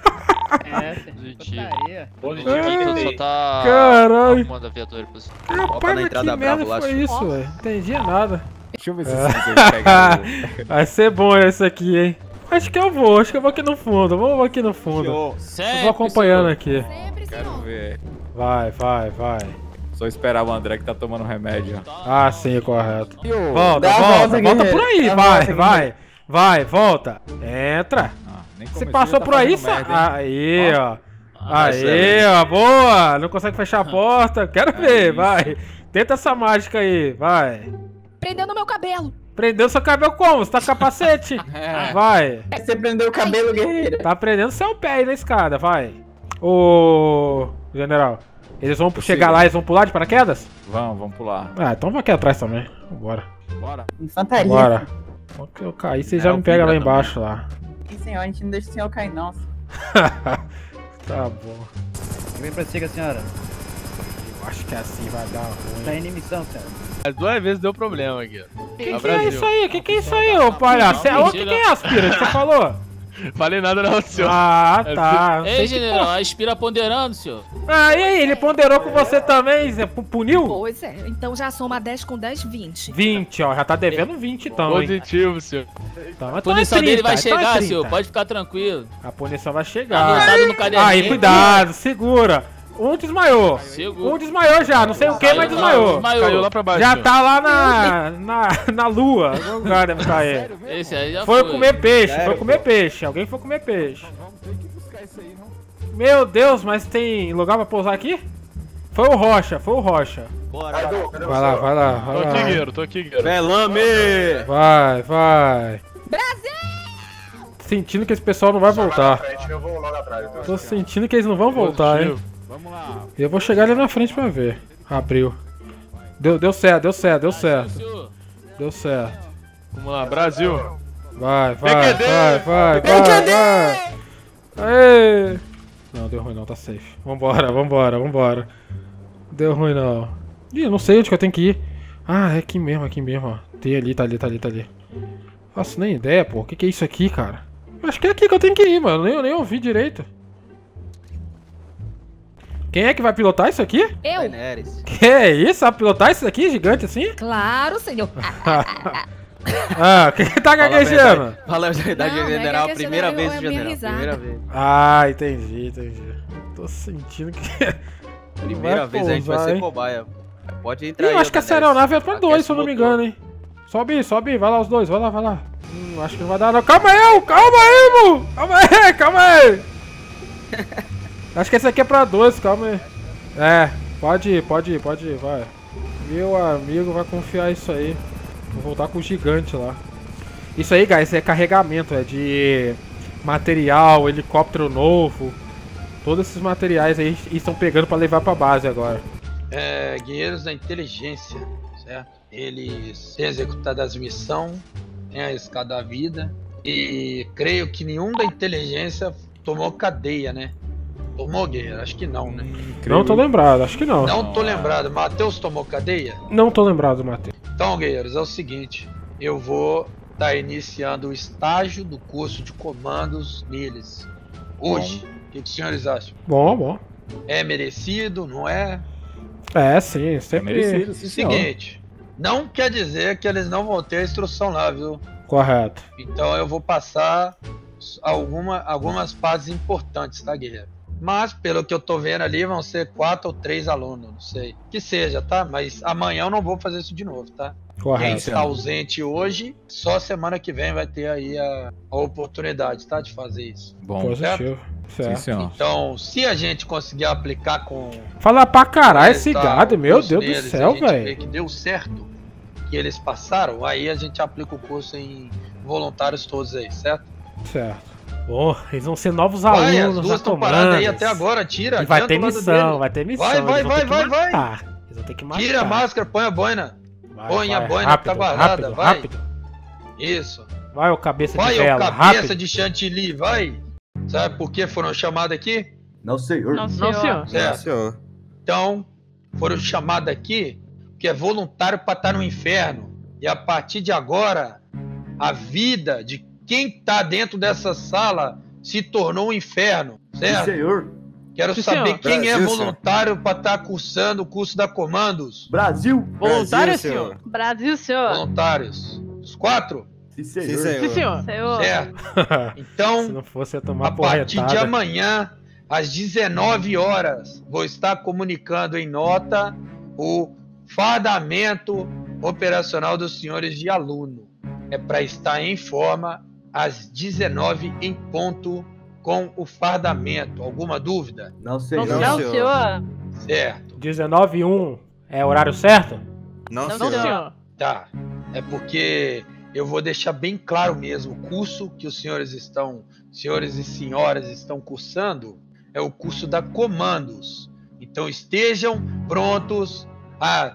Positivo. Só tá arrumando a viatura. Rapaz, que merda foi isso, velho? Não entendi nada. Deixa eu ver se vocês pegam. Vai ser bom esse aqui, hein? Acho que eu vou aqui no fundo. Vamos aqui no fundo. Eu vou acompanhando aqui. Quero ver. Vai. Só esperar o André que tá tomando remédio. Sim, correto. Volta por aí, vai, volta. Entra. Você passou por aí, aí, ó. Aí, ó, boa. Não consegue fechar a porta. Quero ver, vai. Tenta essa mágica aí, vai. Prendeu no meu cabelo. Prendeu seu cabelo como? Você tá com capacete? Vai. Você prendeu o cabelo, guerreiro. Tá prendendo seu pé aí na escada, vai. Ô, general, eles vão chegar lá, eles vão pular de paraquedas? Vamos pular. Então vamos aqui atrás também. Bora. Infantaria. Bora. Se eu cair, vocês já me pegam lá embaixo lá. Sim, senhor, a gente não deixa o senhor cair, não. Tá bom. Vem pra cima, senhora. Acho que assim vai dar ruim. Tá em emissão, cara. As 2 vezes deu problema aqui. Que é isso aí? Que é isso aí, ô palhaço? O que é aspira que você falou? Falei nada não, senhor. Ah, tá. Ei, general, a aspira ponderando, senhor. Ah, e aí, ele ponderou com você também, Zé? Puniu? Pois é, então já soma 10 com 10, 20. 20, ó, já tá devendo 20 então, Positivo, senhor. Então, a punição dele vai chegar, senhor, pode ficar tranquilo. A punição vai chegar. Tá no caderninho. Aí, cuidado, segura. Um desmaiou. Um desmaiou já, não sei o que, mas desmaiou. Caiu lá pra baixo. Já tá lá na lua. Algum lugar deve estar aí. Esse aí já foi comer peixe, foi comer peixe. Alguém foi comer peixe. Vamos ter que buscar isso aí, não? Meu Deus, mas tem lugar pra pousar aqui? Foi o Rocha. Bora. Vai lá. Tô aqui, Guerreiro. Velame! Vai. Brasil! Sentindo que esse pessoal não vai voltar. Eu vou logo atrás. Tô sentindo que eles não vão voltar, hein? Vamos lá. Eu vou chegar ali na frente pra ver. Abriu. Deu certo. Deu certo. Vamos lá, Brasil. Vai. Aê! Não, deu ruim não, tá safe. Vambora. Deu ruim não. Ih, eu não sei onde que eu tenho que ir. Ah, é aqui mesmo, ó. Tem ali, tá ali. Nossa, nem ideia, pô. O que é isso aqui, cara? Acho que é aqui que eu tenho que ir, mano. Nem ouvi direito. Quem é que vai pilotar isso aqui? Eu. Que é isso? Vai pilotar isso aqui, gigante assim? Claro, senhor. Quem tá gaguejando? Fala a verdade, general. Primeira vez, general. Primeira vez. Ah, entendi. Tô sentindo que... Primeira vez a gente vai ser cobaia. Pode entrar aí. Eu acho que essa aeronave é pra 2, se eu não me engano, hein. Sobe, vai lá os dois, vai lá. Acho que não vai dar não. Calma aí, Mu! Calma aí! Acho que esse aqui é pra 2, calma aí. Pode ir, vai. Meu amigo vai confiar isso aí. Vou voltar com o gigante lá. Isso aí, guys, é carregamento, é de material, helicóptero novo. Todos esses materiais aí estão pegando pra levar pra base agora. Guerreiros da inteligência, certo? Eles têm executado as missões, têm arriscado a vida. E creio que nenhum da inteligência tomou cadeia, né? Tomou, guerreiro? Acho que não, né? Não tô lembrado, acho que não. Não tô lembrado. Matheus tomou cadeia? Não tô lembrado, Matheus. Então, guerreiros, é o seguinte. Eu vou estar iniciando o estágio do curso de comandos neles. Hoje. O que os senhores acham? Bom. É merecido, não é? Sim, sempre merecido. Seguinte, não quer dizer que eles não vão ter a instrução lá, viu? Correto. Então eu vou passar algumas partes importantes, tá, guerreiro? Mas, pelo que eu tô vendo ali, vão ser 4 ou 3 alunos, não sei. Que seja, tá? Mas amanhã eu não vou fazer isso de novo, tá? Correto. Quem está ausente hoje, só semana que vem vai ter aí a oportunidade, tá? De fazer isso. Bom, positivo. Certo. Então, se a gente conseguir aplicar com... Fala pra caralho esse gado, meu Deus do céu, velho. Que deu certo, que eles passaram, aí a gente aplica o curso em voluntários todos aí, certo? Certo. Bom, eles vão ser novos alunos. As duas estão paradas aí até agora, tira. E vai ter missão. Vai. Eles vão ter que matar. Tira a máscara, põe a boina. Põe a boina rápido, que tá guardada, vai. Rápido. Isso. Vai, ô cabeça de vela, rápido. Vai, ô cabeça de chantilly, vai. Sabe por que foram chamados aqui? Não, senhor. Não, senhor. Certo. Não, senhor. Então, foram chamados aqui porque é voluntário para estar no inferno. E a partir de agora, a vida de quem tá dentro dessa sala se tornou um inferno, certo? Sim, senhor. Quero saber quem é voluntário para estar cursando o curso da Comandos. Brasil. Voluntário, senhor. Brasil, senhor. Voluntários. Os 4? Sim, senhor. Sim, senhor. Certo. Então, se não fosse eu tomar a partir de amanhã, às 19 horas, vou estar comunicando em nota o fardamento operacional dos senhores de aluno. É para estar em forma às 19 em ponto com o fardamento. Alguma dúvida? Não, senhor. Não, senhor. Certo. 19h01 é horário certo? Não, senhor. Tá. É porque eu vou deixar bem claro mesmo, o curso que os senhores e senhoras estão cursando é o curso da Comandos. Então estejam prontos às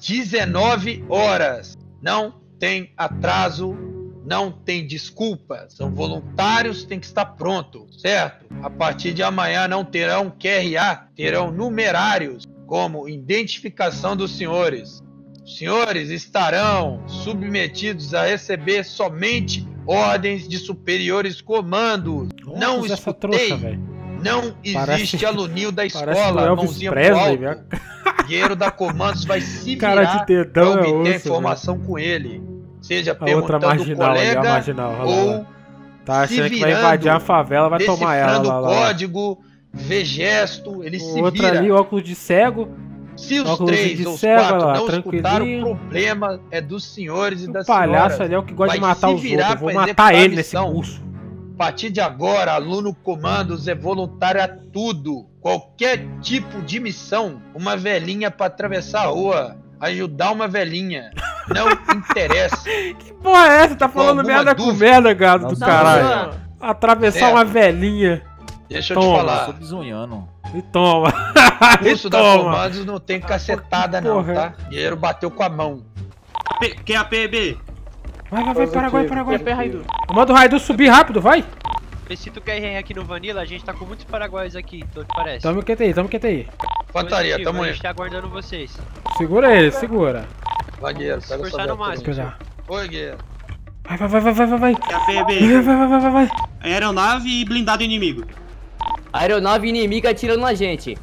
19 horas. Não tem atraso, não tem desculpa. São voluntários, tem que estar pronto, certo? A partir de amanhã não terão QRA, terão numerários como identificação dos senhores. Os senhores estarão submetidos a receber somente ordens de superiores comandos. Nossa, não escutei. Não existe aluninho da escola, mãozinha pro alto. O guerreiro da comandos vai se virar para obter informação com ele. Seja perguntando o colega ou tá achando que vai invadir a favela, vai tomar ela lá. Código, vê gesto, ele se outra vira. Ali, óculos de cego. Se os 3 ou os 4 não escutaram, o problema é dos senhores e das senhoras. O palhaço ali é o que gosta de matar os outros. Eu vou matar ele nesse curso. A partir de agora, aluno comandos é voluntário a tudo. Qualquer tipo de missão. Uma velhinha pra atravessar a rua. Ajudar uma velhinha. Não interessa. Que porra é essa? Tá falando merda com merda, gado do caralho. Atravessar uma velhinha. Deixa eu te falar. Tô bizonhando. E toma. O curso da comandos não tem cacetada não, tá? O guerreiro bateu com a mão. Quem é a PB? Vai, Paraguai. Manda o Raidu subir rápido, vai. Se tu quer ir aqui no Vanilla, a gente tá com muitos paraguaios aqui, pelo que parece. Tamo QTI. Infantaria, tamo aí. A gente tá aguardando vocês. Segura ele, segura. Vai, guerreiro, pega o no máximo. Oi, guerreiro. Vai. É a PB. Vai. Aeronave e blindado inimigo. Aeronave inimiga atirando na gente.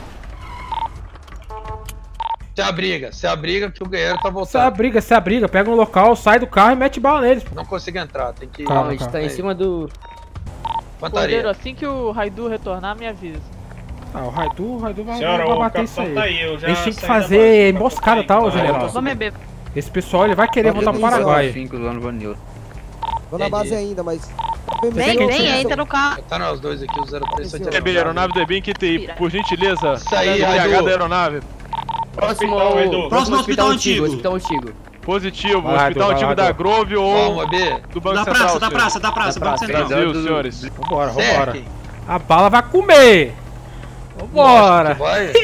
Se abriga que o guerreiro tá voltando. Se abriga, pega um local, sai do carro e mete bala neles. Não consigo entrar, tem que... Calma, a gente tá em cima do... Cordeiro, assim que o Raidu retornar, me avisa. O Raidu vai bater isso aí. Tá aí a gente tem que fazer emboscada, tá, general? Vamos beber. Esse pessoal, ele vai querer voltar pro Paraguai. Tô na base ainda, mas... Vem, entra no carro. Tá nós dois aqui, o 03. DB, aeronave DB em QTI, por gentileza. Isso aí, PH da aeronave. Próximo hospital antigo. Positivo, hospital antigo da Grove ou do Banco Central. Da praça, Banco Central. Brasil, senhores. Vambora. A bala vai comer. Vambora.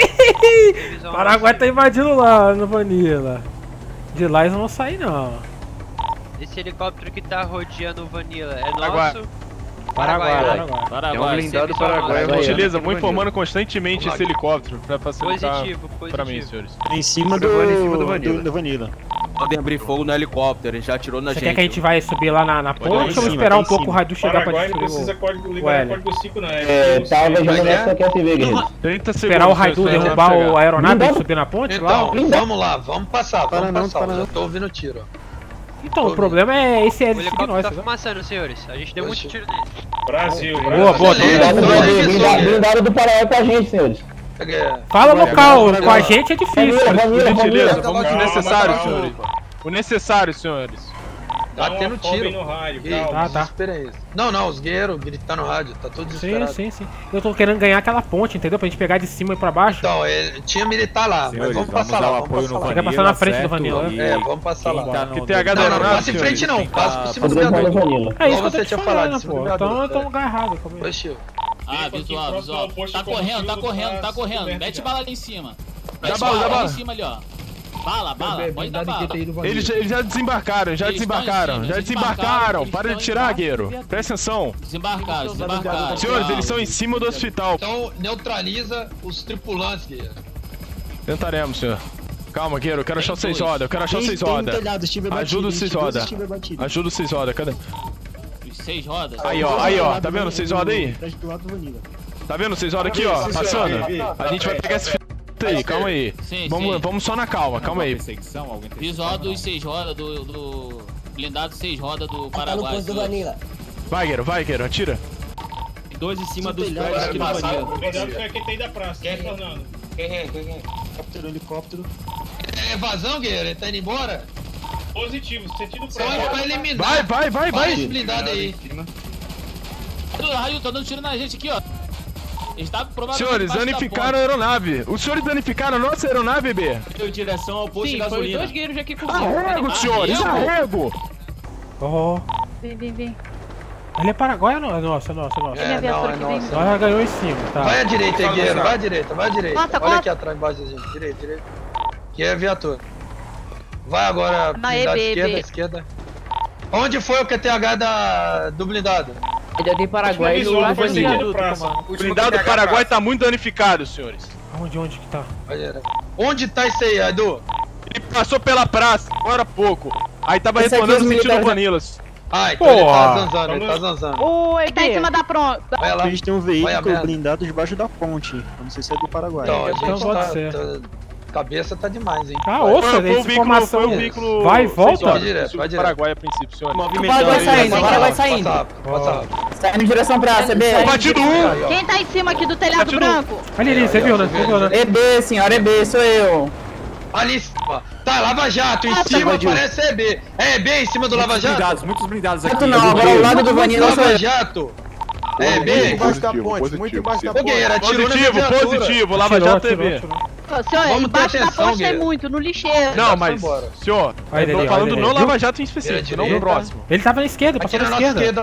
Paraguai tá invadindo lá no Vanilla. De lá eles não vão sair não. Esse helicóptero que tá rodeando o Vanilla é nosso? Paraguai. É um blindado Paraguai. Beleza, vou informando constantemente esse helicóptero pra facilitar pra mim, senhores. Em cima do Vanilla. Podem abrir fogo no helicóptero, ele já atirou na gente. Você quer que a gente vai subir lá na ponte ou vamos esperar um pouco o Raidu chegar pra destruir o... não precisa código 5, não. Tava jogando essa aqui, ver, guerreiro. Esperar o Raidu derrubar o aeronave e subir na ponte lá? Então, vamos lá, vamos passar. Já tô ouvindo tiro, ó. Então, o problema é esse O helicóptero tá fumaçando, senhores. A gente deu muito tiro nele. Brasil. Boa. Blindaram do Paraguai com a gente, senhores. Fala local, com a gente é difícil. Por gentileza, vamos o necessário, senhores. O necessário, senhores. Tá tendo tiro. No rádio, tá. Não, os guerreiros gritando no rádio, tá tudo desesperado. Sim. Eu tô querendo ganhar aquela ponte, entendeu? Pra gente pegar de cima e pra baixo. Então, tinha militar lá, mas vamos passar lá. Você quer passar na frente do Vanilla? Vamos passar lá. Que TH da não passa em frente não, passa por cima do Vanilla. É isso que você tinha falado, pô. Então eu tô no lugar errado. Visual. Tá correndo. Mete bala ali em cima. Dá bala. Ali em cima ali, ó. Bala, pode dar bala. Eles já desembarcaram. Para de tirar, guerreiro. Presta atenção. Desembarcaram. Senhores, eles estão em cima do hospital. Então, neutraliza os tripulantes, guerreiro. Tentaremos, senhor. Calma, guerreiro, eu quero achar o 6 rodas. Ajuda o 6 rodas. Cadê? Os 6 rodas? Aí, ó. Tá vendo o 6 rodas aí? Tá vendo o 6 rodas aqui, ó? Passando. A gente vai pegar esse aí, calma aí. Vamos só na calma aí. Visual dos 6 rodas do blindado 6 rodas do Paraguai. Vai, guerreiro, atira. 2 em cima dos prédios aqui no Vanilla. Cuidado com quem tem da praça. Quem é, Fernando? Quem é? Helicóptero. É evasão, guerreiro? Ele tá indo embora? Positivo, sentido pra ele. Vai eliminar. Vai. Esse blindado aí. Raio, tá dando tiro na gente aqui, ó. Senhores, danificaram a aeronave. Os senhores danificaram a nossa aeronave, B? Em direção ao posto de gasolina. Foi 2 guerreiros aqui com Arrego, senhores, arrego. Vem. Ele é Paraguai ou não? É nosso. Ele é viatura que vem. Ela ganhou em cima, tá. Vai à direita, guerreiro, vai à direita. Olha aqui atrás, embaixo da gente. Direita. Aqui é a viatura. Vai agora, blindado esquerda. Onde foi o QTH do blindado? Ele é de Paraguai no Vanilla. O blindado do Paraguai tá muito danificado, senhores. Onde que tá? Onde tá esse aí, Raidu? Ele passou pela praça, agora há pouco. Aí tava retornando sentido Vanilas. Ah, então ele tá zanzando, ele tá zanzando. Ele tá em cima da pronta. A gente tem um veículo blindado debaixo da ponte. Eu não sei se é do Paraguai. Então pode ser. Cabeça tá demais, hein? Ah, ouça, essa informação. Vai e volta. Vai direto, vai direto. Paraguai, a princípio, senhor. Vai saindo. Saindo em direção pra CB. Batido um. Quem tá em cima aqui do telhado branco? Ali, você viu, né? EB, senhora, EB, sou eu. Ali em cima. Tá, Lava Jato, em cima parece EB. É EB em cima do Lava Jato? Muitos blindados aqui. Não, agora o lado do Vanilla sou eu. Lava Jato. É EB? Embaixo da ponte, muito embaixo da ponte. Positivo, Lava Jato EB. Senhor, embaixo da ponte tem muito, no lixeiro. Não, mas, senhor, eu tô falando no Lava Jato em específico, não no próximo. Ele tava na esquerda, passou na esquerda.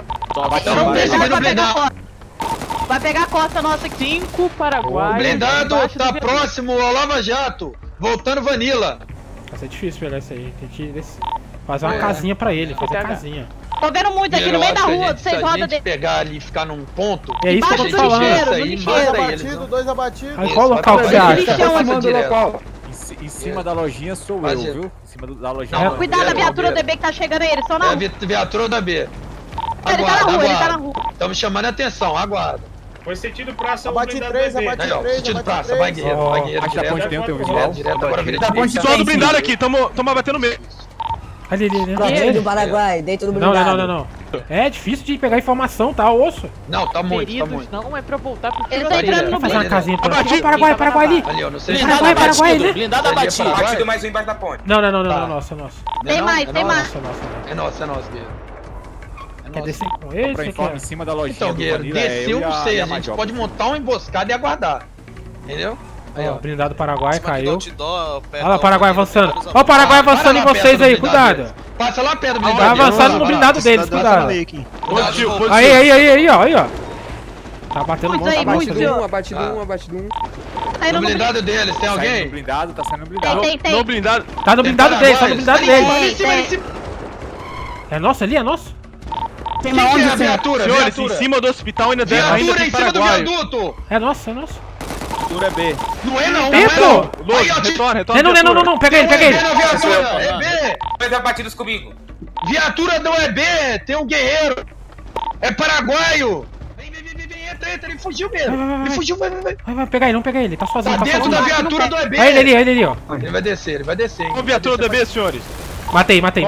Vai pegar a costa nossa aqui. 5 Paraguai. O blindado tá próximo ao Lava Jato, voltando Vanilla. Vai ser difícil pegar isso aí, tem que fazer uma casinha pra ele, fazer casinha. Tô vendo muito aqui no meio da rua, de 6 rodas dele. Pegar ali e ficar num ponto. É isso que eu tô falando. Dois abatidos. Aí qual local que você acha? Em cima da lojinha sou eu, viu? Em cima da lojinha. Cuidado da viatura do EB que tá chegando aí, eles só não. É a viatura do EB. Ele tá na rua, ele tá na rua. Estamos chamando a atenção, aguarda. Foi sentido praça, abate 3, abate 3. Sentido praça, vai guerreiro, vai guerreiro. Acho que a ponte tem um visual. Direto, agora vira Só do blindado aqui, tamo batendo meio. Ali. Dentro do Paraguai, dentro do blindado. Não. É difícil de pegar informação, tá, osso? Não, tá muito, tá muito. Não é pra voltar pro Ele tá entrando no fazer uma casinha pra Abatido. Paraguai ali. Ali, ó, não sei. Paraguai ali. Blindado abatido. Batido mais um embaixo da ponte. Não, nossa. Tem mais. É nosso, guerreiro. Quer descer com ele? Pra informe em cima da lojinha. Então, guerreiro, desceu, não sei, a gente pode montar uma emboscada e aguardar. Entendeu? Aí, ó, blindado Paraguai caiu. Olha lá o Paraguai avançando. Olha o Paraguai avançando em vocês aí, cuidado. Passa lá perto do blindado. Tá avançando no blindado deles, cuidado. Positivo. Aí, ó. Tá batendo muito. Abatido um. No blindado deles, tem alguém? No blindado, tá saindo no blindado. Tem. No blindado. Tá no blindado deles, Tem. É nosso ali, é nosso? Tem uma onde a viatura? Senhores, em cima do hospital ainda tem viatura em cima do viaduto! É nosso. Viatura é B. Não é não, Retorna. Não, pega ele. É B! Vai dar batidas comigo. Viatura não é B, tem um guerreiro! É paraguaio! Vem, entra, ele fugiu mesmo! Ele fugiu, vai! Vai pegar ele, não pega ele, tá sozinho. Tá dentro da viatura do EB! Aí ele ali, ó. Ele vai descer, hein? Qual viatura do EB, senhores? Matei. Matou!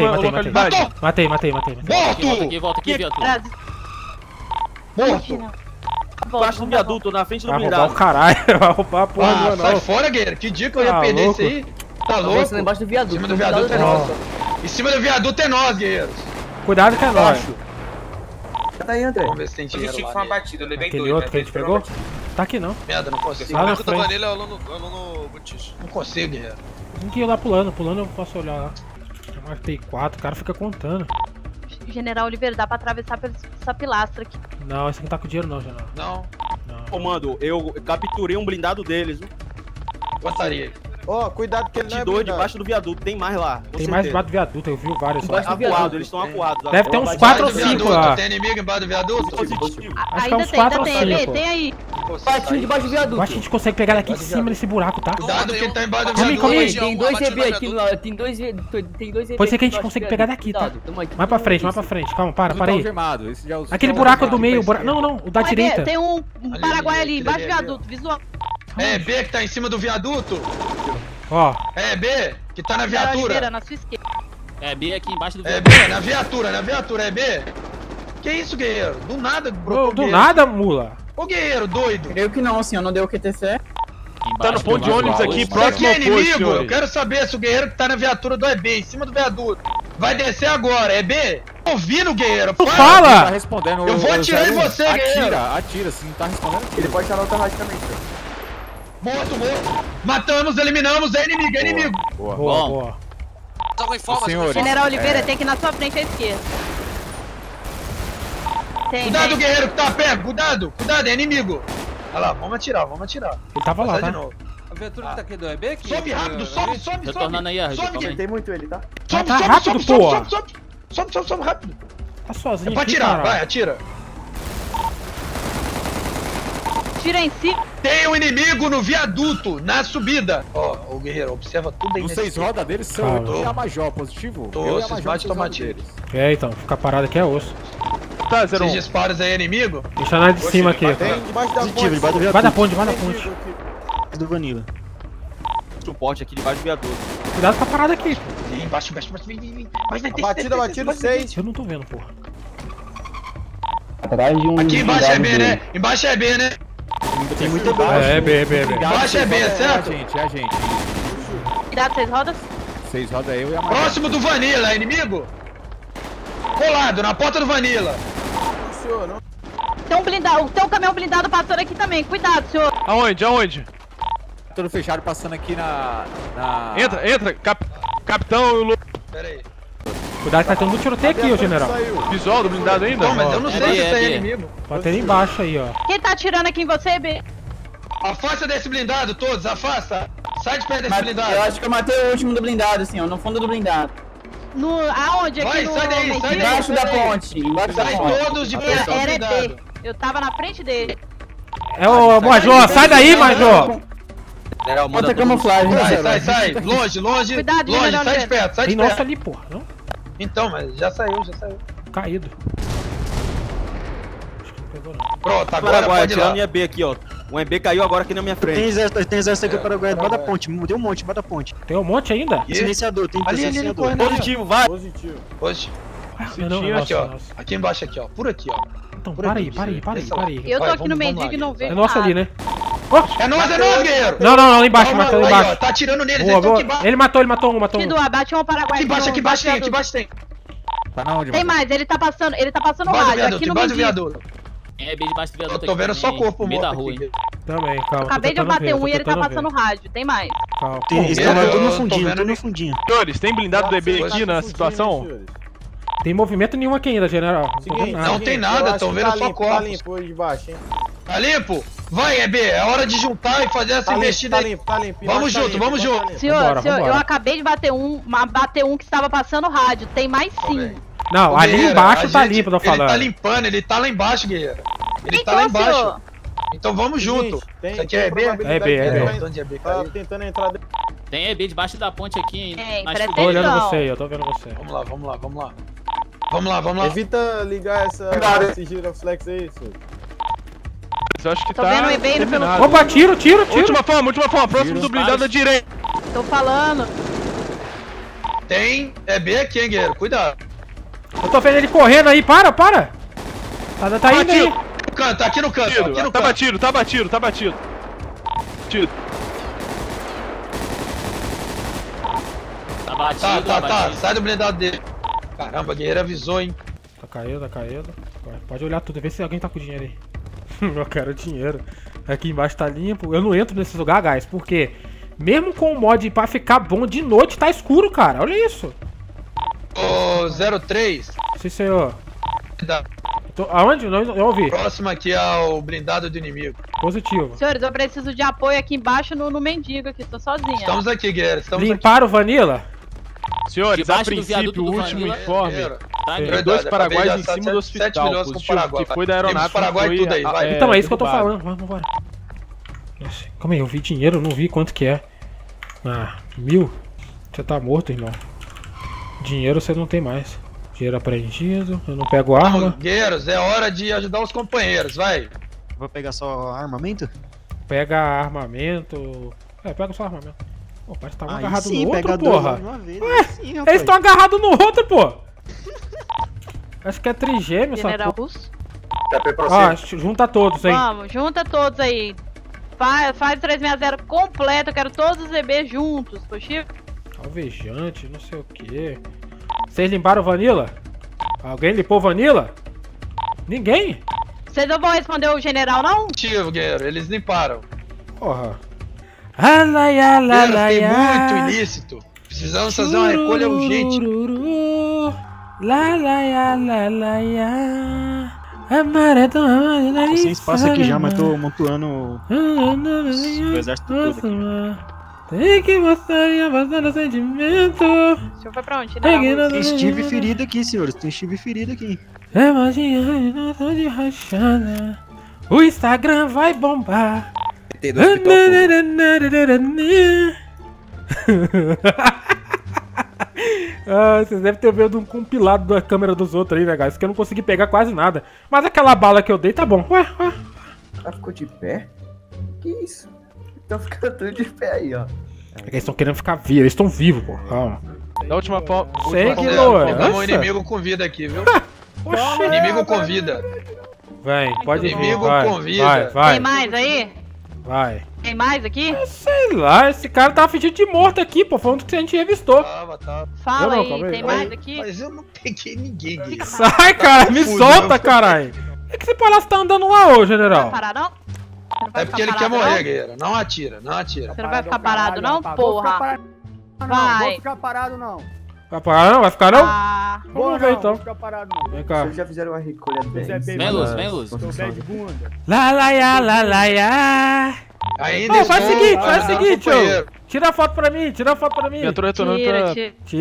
Volta aqui, viatura. Morto! Embaixo do viaduto, na frente do blindado. Vai roubar o caralho, vai roubar a porra do sai fora, guerreiro. Que dia que eu ia perder isso aí? Tá louco? Embaixo do viaduto. Em cima do viaduto é nosso. Em cima do viaduto é nós, guerreiros. Cuidado que é nós. Tá aí, André. Vamos ver se tem dinheiro lá. Foi uma batida, eu levei aquele dois. outro que a gente pegou? Tá aqui não. Merda, não consigo. Lá na frente. Vanilla é o aluno Butiche. Não consigo, guerreiro. Tem que ir lá pulando eu posso olhar lá. Eu matei 4, o cara fica contando. General Oliveira, dá pra atravessar por essa pilastra aqui. Não, esse aqui não tá com dinheiro não, General. Não. Comando, eu capturei um blindado deles, viu? Gostaria. Ó, cuidado que ele não é dois blindado. debaixo do viaduto, tem mais lá. Tem mais debaixo do viaduto, eu vi vários lá. Acuados, eles estão acuados. Deve ter uns 4 ou 5 lá. Tem inimigo embaixo do viaduto? Acho que é uns 4 ou 5. Tem aí. Batindo debaixo do viaduto. Eu acho que a gente consegue pegar daqui de cima nesse buraco, tá? Cuidado que ele tá embaixo do viaduto. Come. Tem 2 EB aqui no lado, tem dois EB. Pode ser que a gente consegue pegar daqui, tá? Mais pra frente. Calma, para aí. Aquele buraco do meio, não, o da direita. Tem um Paraguai ali, embaixo do viaduto, visual. É B que tá em cima do viaduto? Ó. É B que tá na viatura. Na sua esquerda. É B aqui embaixo do viaduto. É B, na viatura, é B? Que isso, guerreiro? Do nada, bro. Do nada, mula. Ô, guerreiro, doido. Creio que não, senhor, não deu o QTC. Tá no ponto de ônibus aqui, próximo ao posto, é inimigo, eu quero saber se o guerreiro que tá na viatura do EB, em cima do viaduto, vai descer agora, é B? Tô ouvindo, guerreiro, fala! Tá respondendo, eu vou atirar em você, guerreiro. Atira, se não tá respondendo. Ele pode estar na outra rádio também, senhor. Morto. Matamos, eliminamos, é inimigo. Boa. General Oliveira, tem que ir na sua frente à esquerda. Cuidado, guerreiro que tá perto, cuidado, é inimigo. Olha lá, vamos atirar. Ele tava lá, tá? A viatura que tá aqui do EB? Sobe rápido, sobe. Retornando aí, Sobe, tem muito ele, tá? Tá rápido, porra. Sobe rápido. Tá sozinho. É pra atirar, vai, atira. Tira em si. Tem um inimigo no viaduto, na subida. Ó, o guerreiro, observa tudo aí. Os 6 rodas deles são eu e a Major, positivo? Eu e a Major tomar tiro. É, então, ficar parado aqui é osso. Tá, esses disparos aí é inimigo? Deixa nós de cima aqui. Tem debaixo da ponte. Vai da ponte, vai da ponte. Do Vanilla. Suporte aqui debaixo do viaduto. Cuidado com a parada aqui. Embaixo, vem. Batida 6. Eu não tô vendo, porra. Atrás de um. Aqui embaixo é B, né? Embaixo é B, né? Tem muita baixo. É B. Embaixo é B, certo? É a gente. Cuidado, 6 rodas. 6 rodas eu e a Major. Próximo do Vanilla, é inimigo? Colado, na porta do Vanilla. Tem um caminhão blindado passando aqui também. Cuidado, senhor. Aonde? Tudo fechado passando aqui na... Entra. Capitão... Pera aí. Cuidado que tá tendo muito tiroteio aqui, ô general. Visual do blindado ainda? Não, mas eu não sei se é inimigo. Pode ter embaixo aí, ó. Quem tá atirando aqui em você, B? Afasta desse blindado, todos, afasta. Sai de perto desse blindado. Eu acho que eu matei o último do blindado, senhor, no fundo do blindado. Aonde? Vai, Aqui sai daí. Embaixo da ponte. Sai todos de perto do Era blindado. B. Eu tava na frente dele. É o Major, sai daí, Major. Bota camuflagem. Sai. Longe. Cuidado, longe, sai de perto, Tem nosso ali, porra. Não? Então, mas já saiu. Caído. Pronto, agora pode ir lá. minha B aqui, ó. Um EB caiu agora aqui na minha frente. Tem exército aqui para Paraguai, debaixo da ponte. Tem um monte, debaixo da ponte. Tem um monte ainda? Silenciador, tem silenciador. Positivo, vai. Positivo. Aqui, ó. Aqui embaixo, aqui, ó. Por aqui, ó. Então, para aí. Eu tô aqui no mendigo e não vejo. É nosso ali, né? É nós, guerreiro! Não, lá embaixo, matou lá embaixo. Tá atirando neles, eles estão aqui embaixo. Ele matou um. Bate um Paraguai. Aqui embaixo tem. Tá na onde? Tem mais, ele tá passando rádio aqui no mendigo. É, bem debaixo do viaduto. Eu tô vendo só corpo morto da rua. Também, calma. Acabei de bater um e ele tá passando rádio. Tem mais. Calma. Eles estão tudo no fundinho. Senhores, tem blindado do EB aqui na situação? Tem movimento nenhum aqui ainda, general. Não tem nada, tô vendo só corpo. Tá limpo hoje de baixo, hein? Tá limpo? Vai, EB, é hora de juntar e fazer essa investida aí. Tá limpo. Vamos junto. Senhor, eu acabei de bater um que estava passando rádio. Tem mais sim. Não, ali embaixo tá limpo, tô falando. Ele tá limpando, ele tá lá embaixo, guerreiro. Ele tá lá embaixo. Senhor. Então vamos junto. Isso aqui é EB? É EB. Tá tentando entrar. Tem EB debaixo da ponte aqui, hein? Tô olhando você, eu tô vendo você. Vamos lá. Evita ligar esse giroflex aí, senhor. Eu acho que tô vendo o EB indo pelo... Opa, tiro. Última forma, próximo do blindado da direita. Tô falando. Tem EB aqui, hein, guerreiro, cuidado. Eu tô vendo ele correndo aí, para! Tá indo aí. Tá aqui no canto, Tá batido. Tiro. Tá batido. Sai do blindado dele. Caramba, guerreiro avisou, hein. Tá caído. Pode olhar tudo, ver se alguém tá com dinheiro aí. Eu quero dinheiro. Aqui embaixo tá limpo. Eu não entro nesse lugar, guys, porque mesmo com o mod pra ficar bom de noite, tá escuro, cara. Olha isso. Ô, 03. Sim, senhor. Aonde? Não ouvi. Próximo aqui ao blindado do inimigo. Positivo. Senhores, eu preciso de apoio aqui embaixo no mendigo aqui, tô sozinha. Estamos aqui, guerreiro. Limparam o Vanilla? Senhores, a princípio, o último informe tem 2 paraguaios em cima do hospital, positivo, que foi da aeronave. Então, é isso que eu tô falando. Vamos embora. Calma aí, eu vi dinheiro, eu não vi quanto que é. 1000? Você tá morto, irmão. Dinheiro você não tem mais. Dinheiro apreendido, eu não pego arma. Guerreiros, é hora de ajudar os companheiros, vai. Vou pegar só armamento? Pega armamento. Pega só armamento. Pô, parece que tá um agarrado sim, no outro, porra. Sim, eles estão agarrados no outro, pô. Acho que é trigêmeo, essa General Russo. Junta todos aí. Vamos, junta todos aí. Faz 360 completo, eu quero todos os EB juntos, possível? Alvejante, não sei o que. Vocês limparam o Vanilla? Alguém limpou o Vanilla? Ninguém? Vocês não vão responder o general, não? Motivo, guerreiro, eles limparam. Porra. Tem muito ilícito. Precisamos fazer uma recolha urgente. Sem espaço aqui já, mas tô montuando o exército todo aqui. Tem que mostrar bastante sentimento. O senhor foi pra onde? Tem Steve ferido aqui, senhores. Tem Steve ferido aqui. É magia de rachada. O Instagram vai bombar. Vocês devem ter ouvido um compilado da câmera dos outros aí, né, guys? Que eu não consegui pegar quase nada. Mas aquela bala que eu dei tá bom. Ué. Ela ficou de pé? Que isso? Então ficando tudo de pé aí, ó. É que eles estão querendo ficar vivos, eles estão vivos, pô. Calma. Da última pau. Sei que louco. Pegamos um inimigo com vida aqui, viu? Inimigo com vida. Vem, pode vir. Inimigo com vida. Vai. Tem mais aí? Vai. Tem mais aqui? Sei lá, esse cara tava fingindo de morto aqui, pô. Foi um que a gente revistou. Tava. Fala aí, tem mais aqui? Mas eu não peguei ninguém aqui. Sai, cara, me solta, caralho. Por que esse palhaço tá andando lá, ô, general? Não vai parar, não? É porque ele quer morrer, guerreiro. Não atira. Você não vai ficar parado, não, porra? Não vou ficar parado, não. Vai parar não? Vai ficar não? Vamos ver então. Não vou ficar parado, não. Vem cá. Vocês já fizeram uma recolha bem. Vem, Luz. Tô bem de bunda. Lá. Ainda faz o seguinte, tio. Tira a foto pra mim. Viatura retornando pra...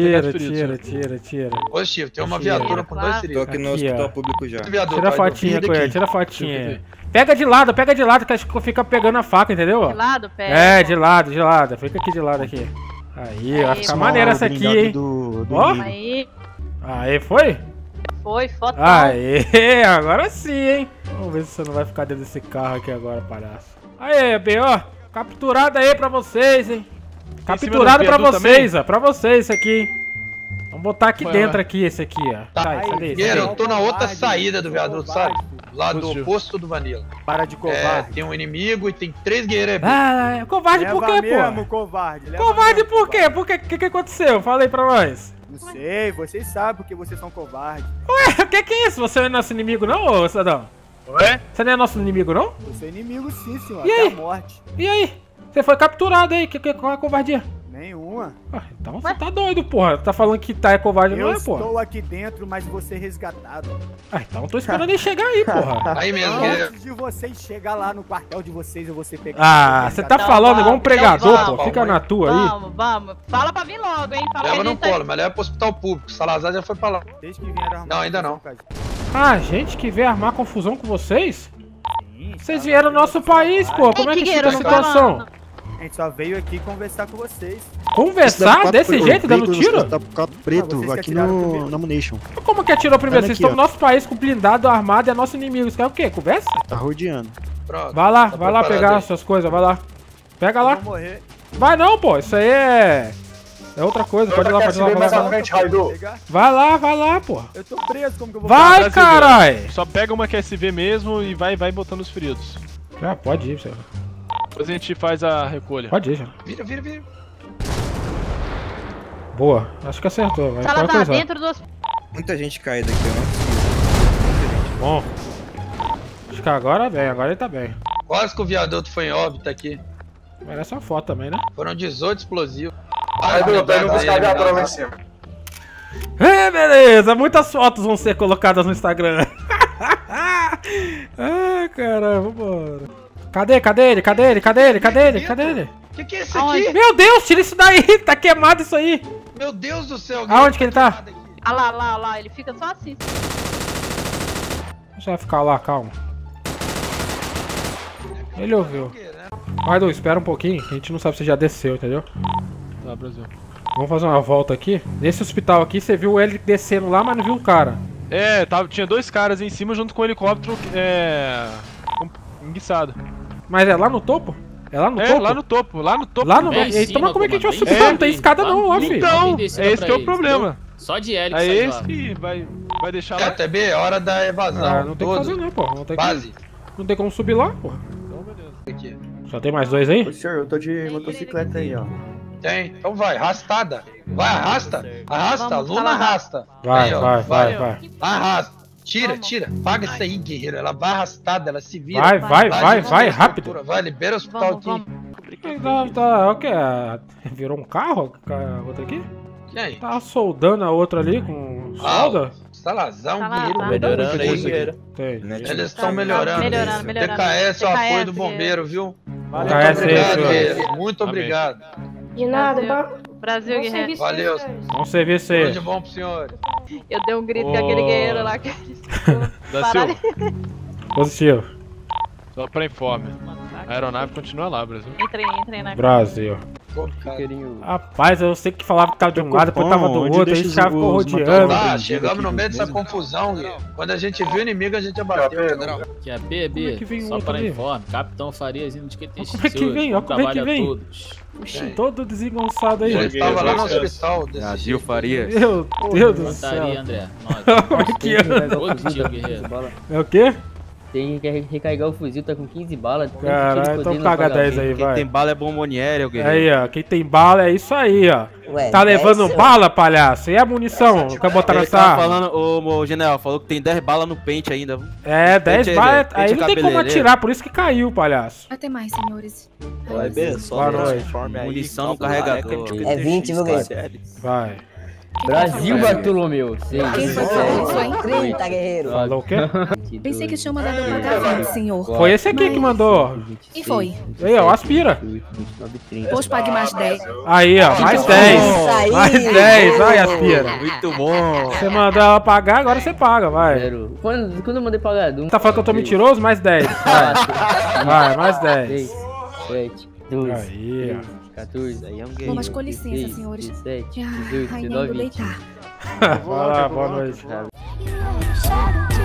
Tira. Ô, Chico, tem uma viatura com 2 cilindros. Tô aqui no hospital público já. Tira a fotinha com ele, tira a fotinha. Pega de lado, que acho que fica pegando a faca, entendeu? De lado, pega. É, de lado. Fica aqui de lado aqui. Aí, vai ficar maneira essa aqui, hein? Ó. Aí, foi? Foi, fotão. Aê, agora sim, hein? Vamos ver se você não vai ficar dentro desse carro aqui agora, palhaço. Aí, B.O. Capturado aí pra vocês, hein? Capturado pra vocês, ó. Pra vocês isso aqui, hein? Vamos botar aqui dentro, aqui, esse aqui, ó. Tá, eu tô na outra saída do viaduto, sabe? Lá do oposto do Vanilla. Para de covarde. Tem um inimigo e tem 3 guerreiros. Covarde por quê, pô? Covarde por quê? O que aconteceu? Fala aí pra nós. Não sei, vocês sabem porque vocês são covardes. Ué, o que é isso? Você não é nosso inimigo não, ô cidadão? Ué? Você não é nosso inimigo não? Eu sou inimigo sim, senhor. E até aí? A morte. E aí? Você foi capturado aí, qual é a covardia? Nenhuma. Então você tá doido, porra. Tá falando que tá covarde, não é, porra? Eu estou aqui dentro, mas vou ser resgatado. Então eu tô esperando ele chegar aí, porra. Aí mesmo, antes de vocês chegar lá no quartel de vocês, eu vou ser pegado. Você tá falando igual um pregador, pô. Fica na tua aí. Vamos. Fala pra vir logo, hein? Leva no colo, mas leva pro hospital público. Salazar já foi pra lá. Desde que vieram armar. Não, ainda não. Gente que veio armar confusão com vocês? Vocês vieram no nosso país, pô. Como é que fica a situação? A gente só veio aqui conversar com vocês. Conversar? Desse jeito, dando tiro? Tá por causa preto aqui no Ammunition. Como que atirou primeiro? Vocês estão no nosso país com blindado, armado e é nosso inimigo. Você quer o quê? Conversa? Tá rodeando. Vai lá pegar as suas coisas, vai lá. Pega lá. Vai não, pô. Isso aí é outra coisa. Pode ir lá, Vai lá, pô. Eu tô preso, como que eu vou Vai, carai! Só pega uma QSV mesmo e vai botando os feridos. Pode ir, senhor. Depois a gente faz a recolha. Pode ir, já. Vira. Boa, acho que acertou. Vai Ela tá dentro dos... Muita gente caída aqui, não. Bom. Acho que agora ele tá bem. Quase que o viaduto foi em óbito aqui. Merece uma foto também, né? Foram 18 explosivos. Pega buscar a viatura lá em cima. Beleza. Muitas fotos vão ser colocadas no Instagram. Caramba, vambora. Cadê ele? Que é isso aqui? Meu Deus, tira isso daí! Tá queimado isso aí! Meu Deus do céu! Aonde que ele tá? Lá, ele fica só assim. Deixa eu ficar lá, calma. Ele ouviu. Vai, Du, espera um pouquinho, que a gente não sabe se já desceu, entendeu? Tá, Brasil. Vamos fazer uma volta aqui. Nesse hospital aqui, você viu ele descendo lá, mas não viu o cara. Tinha 2 caras em cima junto com o helicóptero, enguiçado. Mas é lá no topo? Lá no topo. Lá no topo. Então, mas como é que a gente vai subir? Não tem escada não, ó, filho. Então, é esse que é o problema. Só de hélix. É esse que vai deixar lá. TB, é hora da evasão. Não tem que fazer não, pô. Base. Não tem como subir lá, pô. Então, beleza. Aqui. Só tem mais 2 aí? Ô, senhor, eu tô de motocicleta aí, ó. Tem. Então vai, arrastada. Vai, arrasta. Arrasta, Luna arrasta. Vai. Arrasta. Tira. Paga isso aí, guerreiro. Ela vai arrastada, ela se vira. Vai, rápido. Vai, libera o hospital aqui. Tá, o que? Virou um carro? A outra aqui? Quem? Tá soldando a outra ali com solda? Salazar, um guerreiro. Melhorando aí, guerreiro. Eles estão melhorando. TKS é o apoio do bombeiro, viu? Valeu, muito obrigado. De nada, Brasil, guerreiro. Valeu. Bom serviço aí. Tudo de bom pro senhor. Eu dei um grito com aquele guerreiro lá que... Positivo. Só pra informe. A aeronave continua lá, Brasil. Entrei na Brasil. Rapaz, eu sei que falava que tava de um lado, depois tava do outro, aí os caras ficou rodeando. Tá, chegamos no meio dessa confusão, quando a gente viu o inimigo, a gente abateu. Que é B, só para informe. Capitão Farias indo de QTX. Como é que vem? Olha como é que vem. Oxi, todo desengonçado aí. Ele tava lá no hospital. Brasil Farias. Meu Deus do céu. André. É o quê? Tem que recarregar o fuzil, tá com 15 balas. Caralho, então paga 10 aí, vai. Quem tem bala é bomboniere, o guerreiro. Aí, ó, quem tem bala é isso aí, ó. Ué, tá levando bala, palhaço? E a munição? Quer botar nessa arma? Falando, o general falou que tem 10 balas no pente ainda. É, 10 balas, aí não tem como atirar, por isso que caiu, palhaço. Até mais, senhores. Vai ver, só munição no carregador. É 20, viu, guerreiro? Vai. Brasil, Bartolomeu. Quem foi que falou isso aí? 30, guerreiro. Falou o quê? Pensei que tinha mandado um pagamento, senhor. Foi esse aqui que mandou. E foi. Aí, ó, aspira. Pois pague mais 10. Aí, ó, mais 10. Mais 10, vai, aspira. Muito bom. Você mandou ela pagar, agora você paga, vai. Quando eu mandei pagar? Tá falando que eu tô mentiroso? Mais 10. Vai, mais 10. 7, 12. Aí, ó. 14, aí é um game. Bom, mas com licença, 16, senhores. 17, Já, 18, ainda 19, vou 20. deitar. Vai lá, boa noite.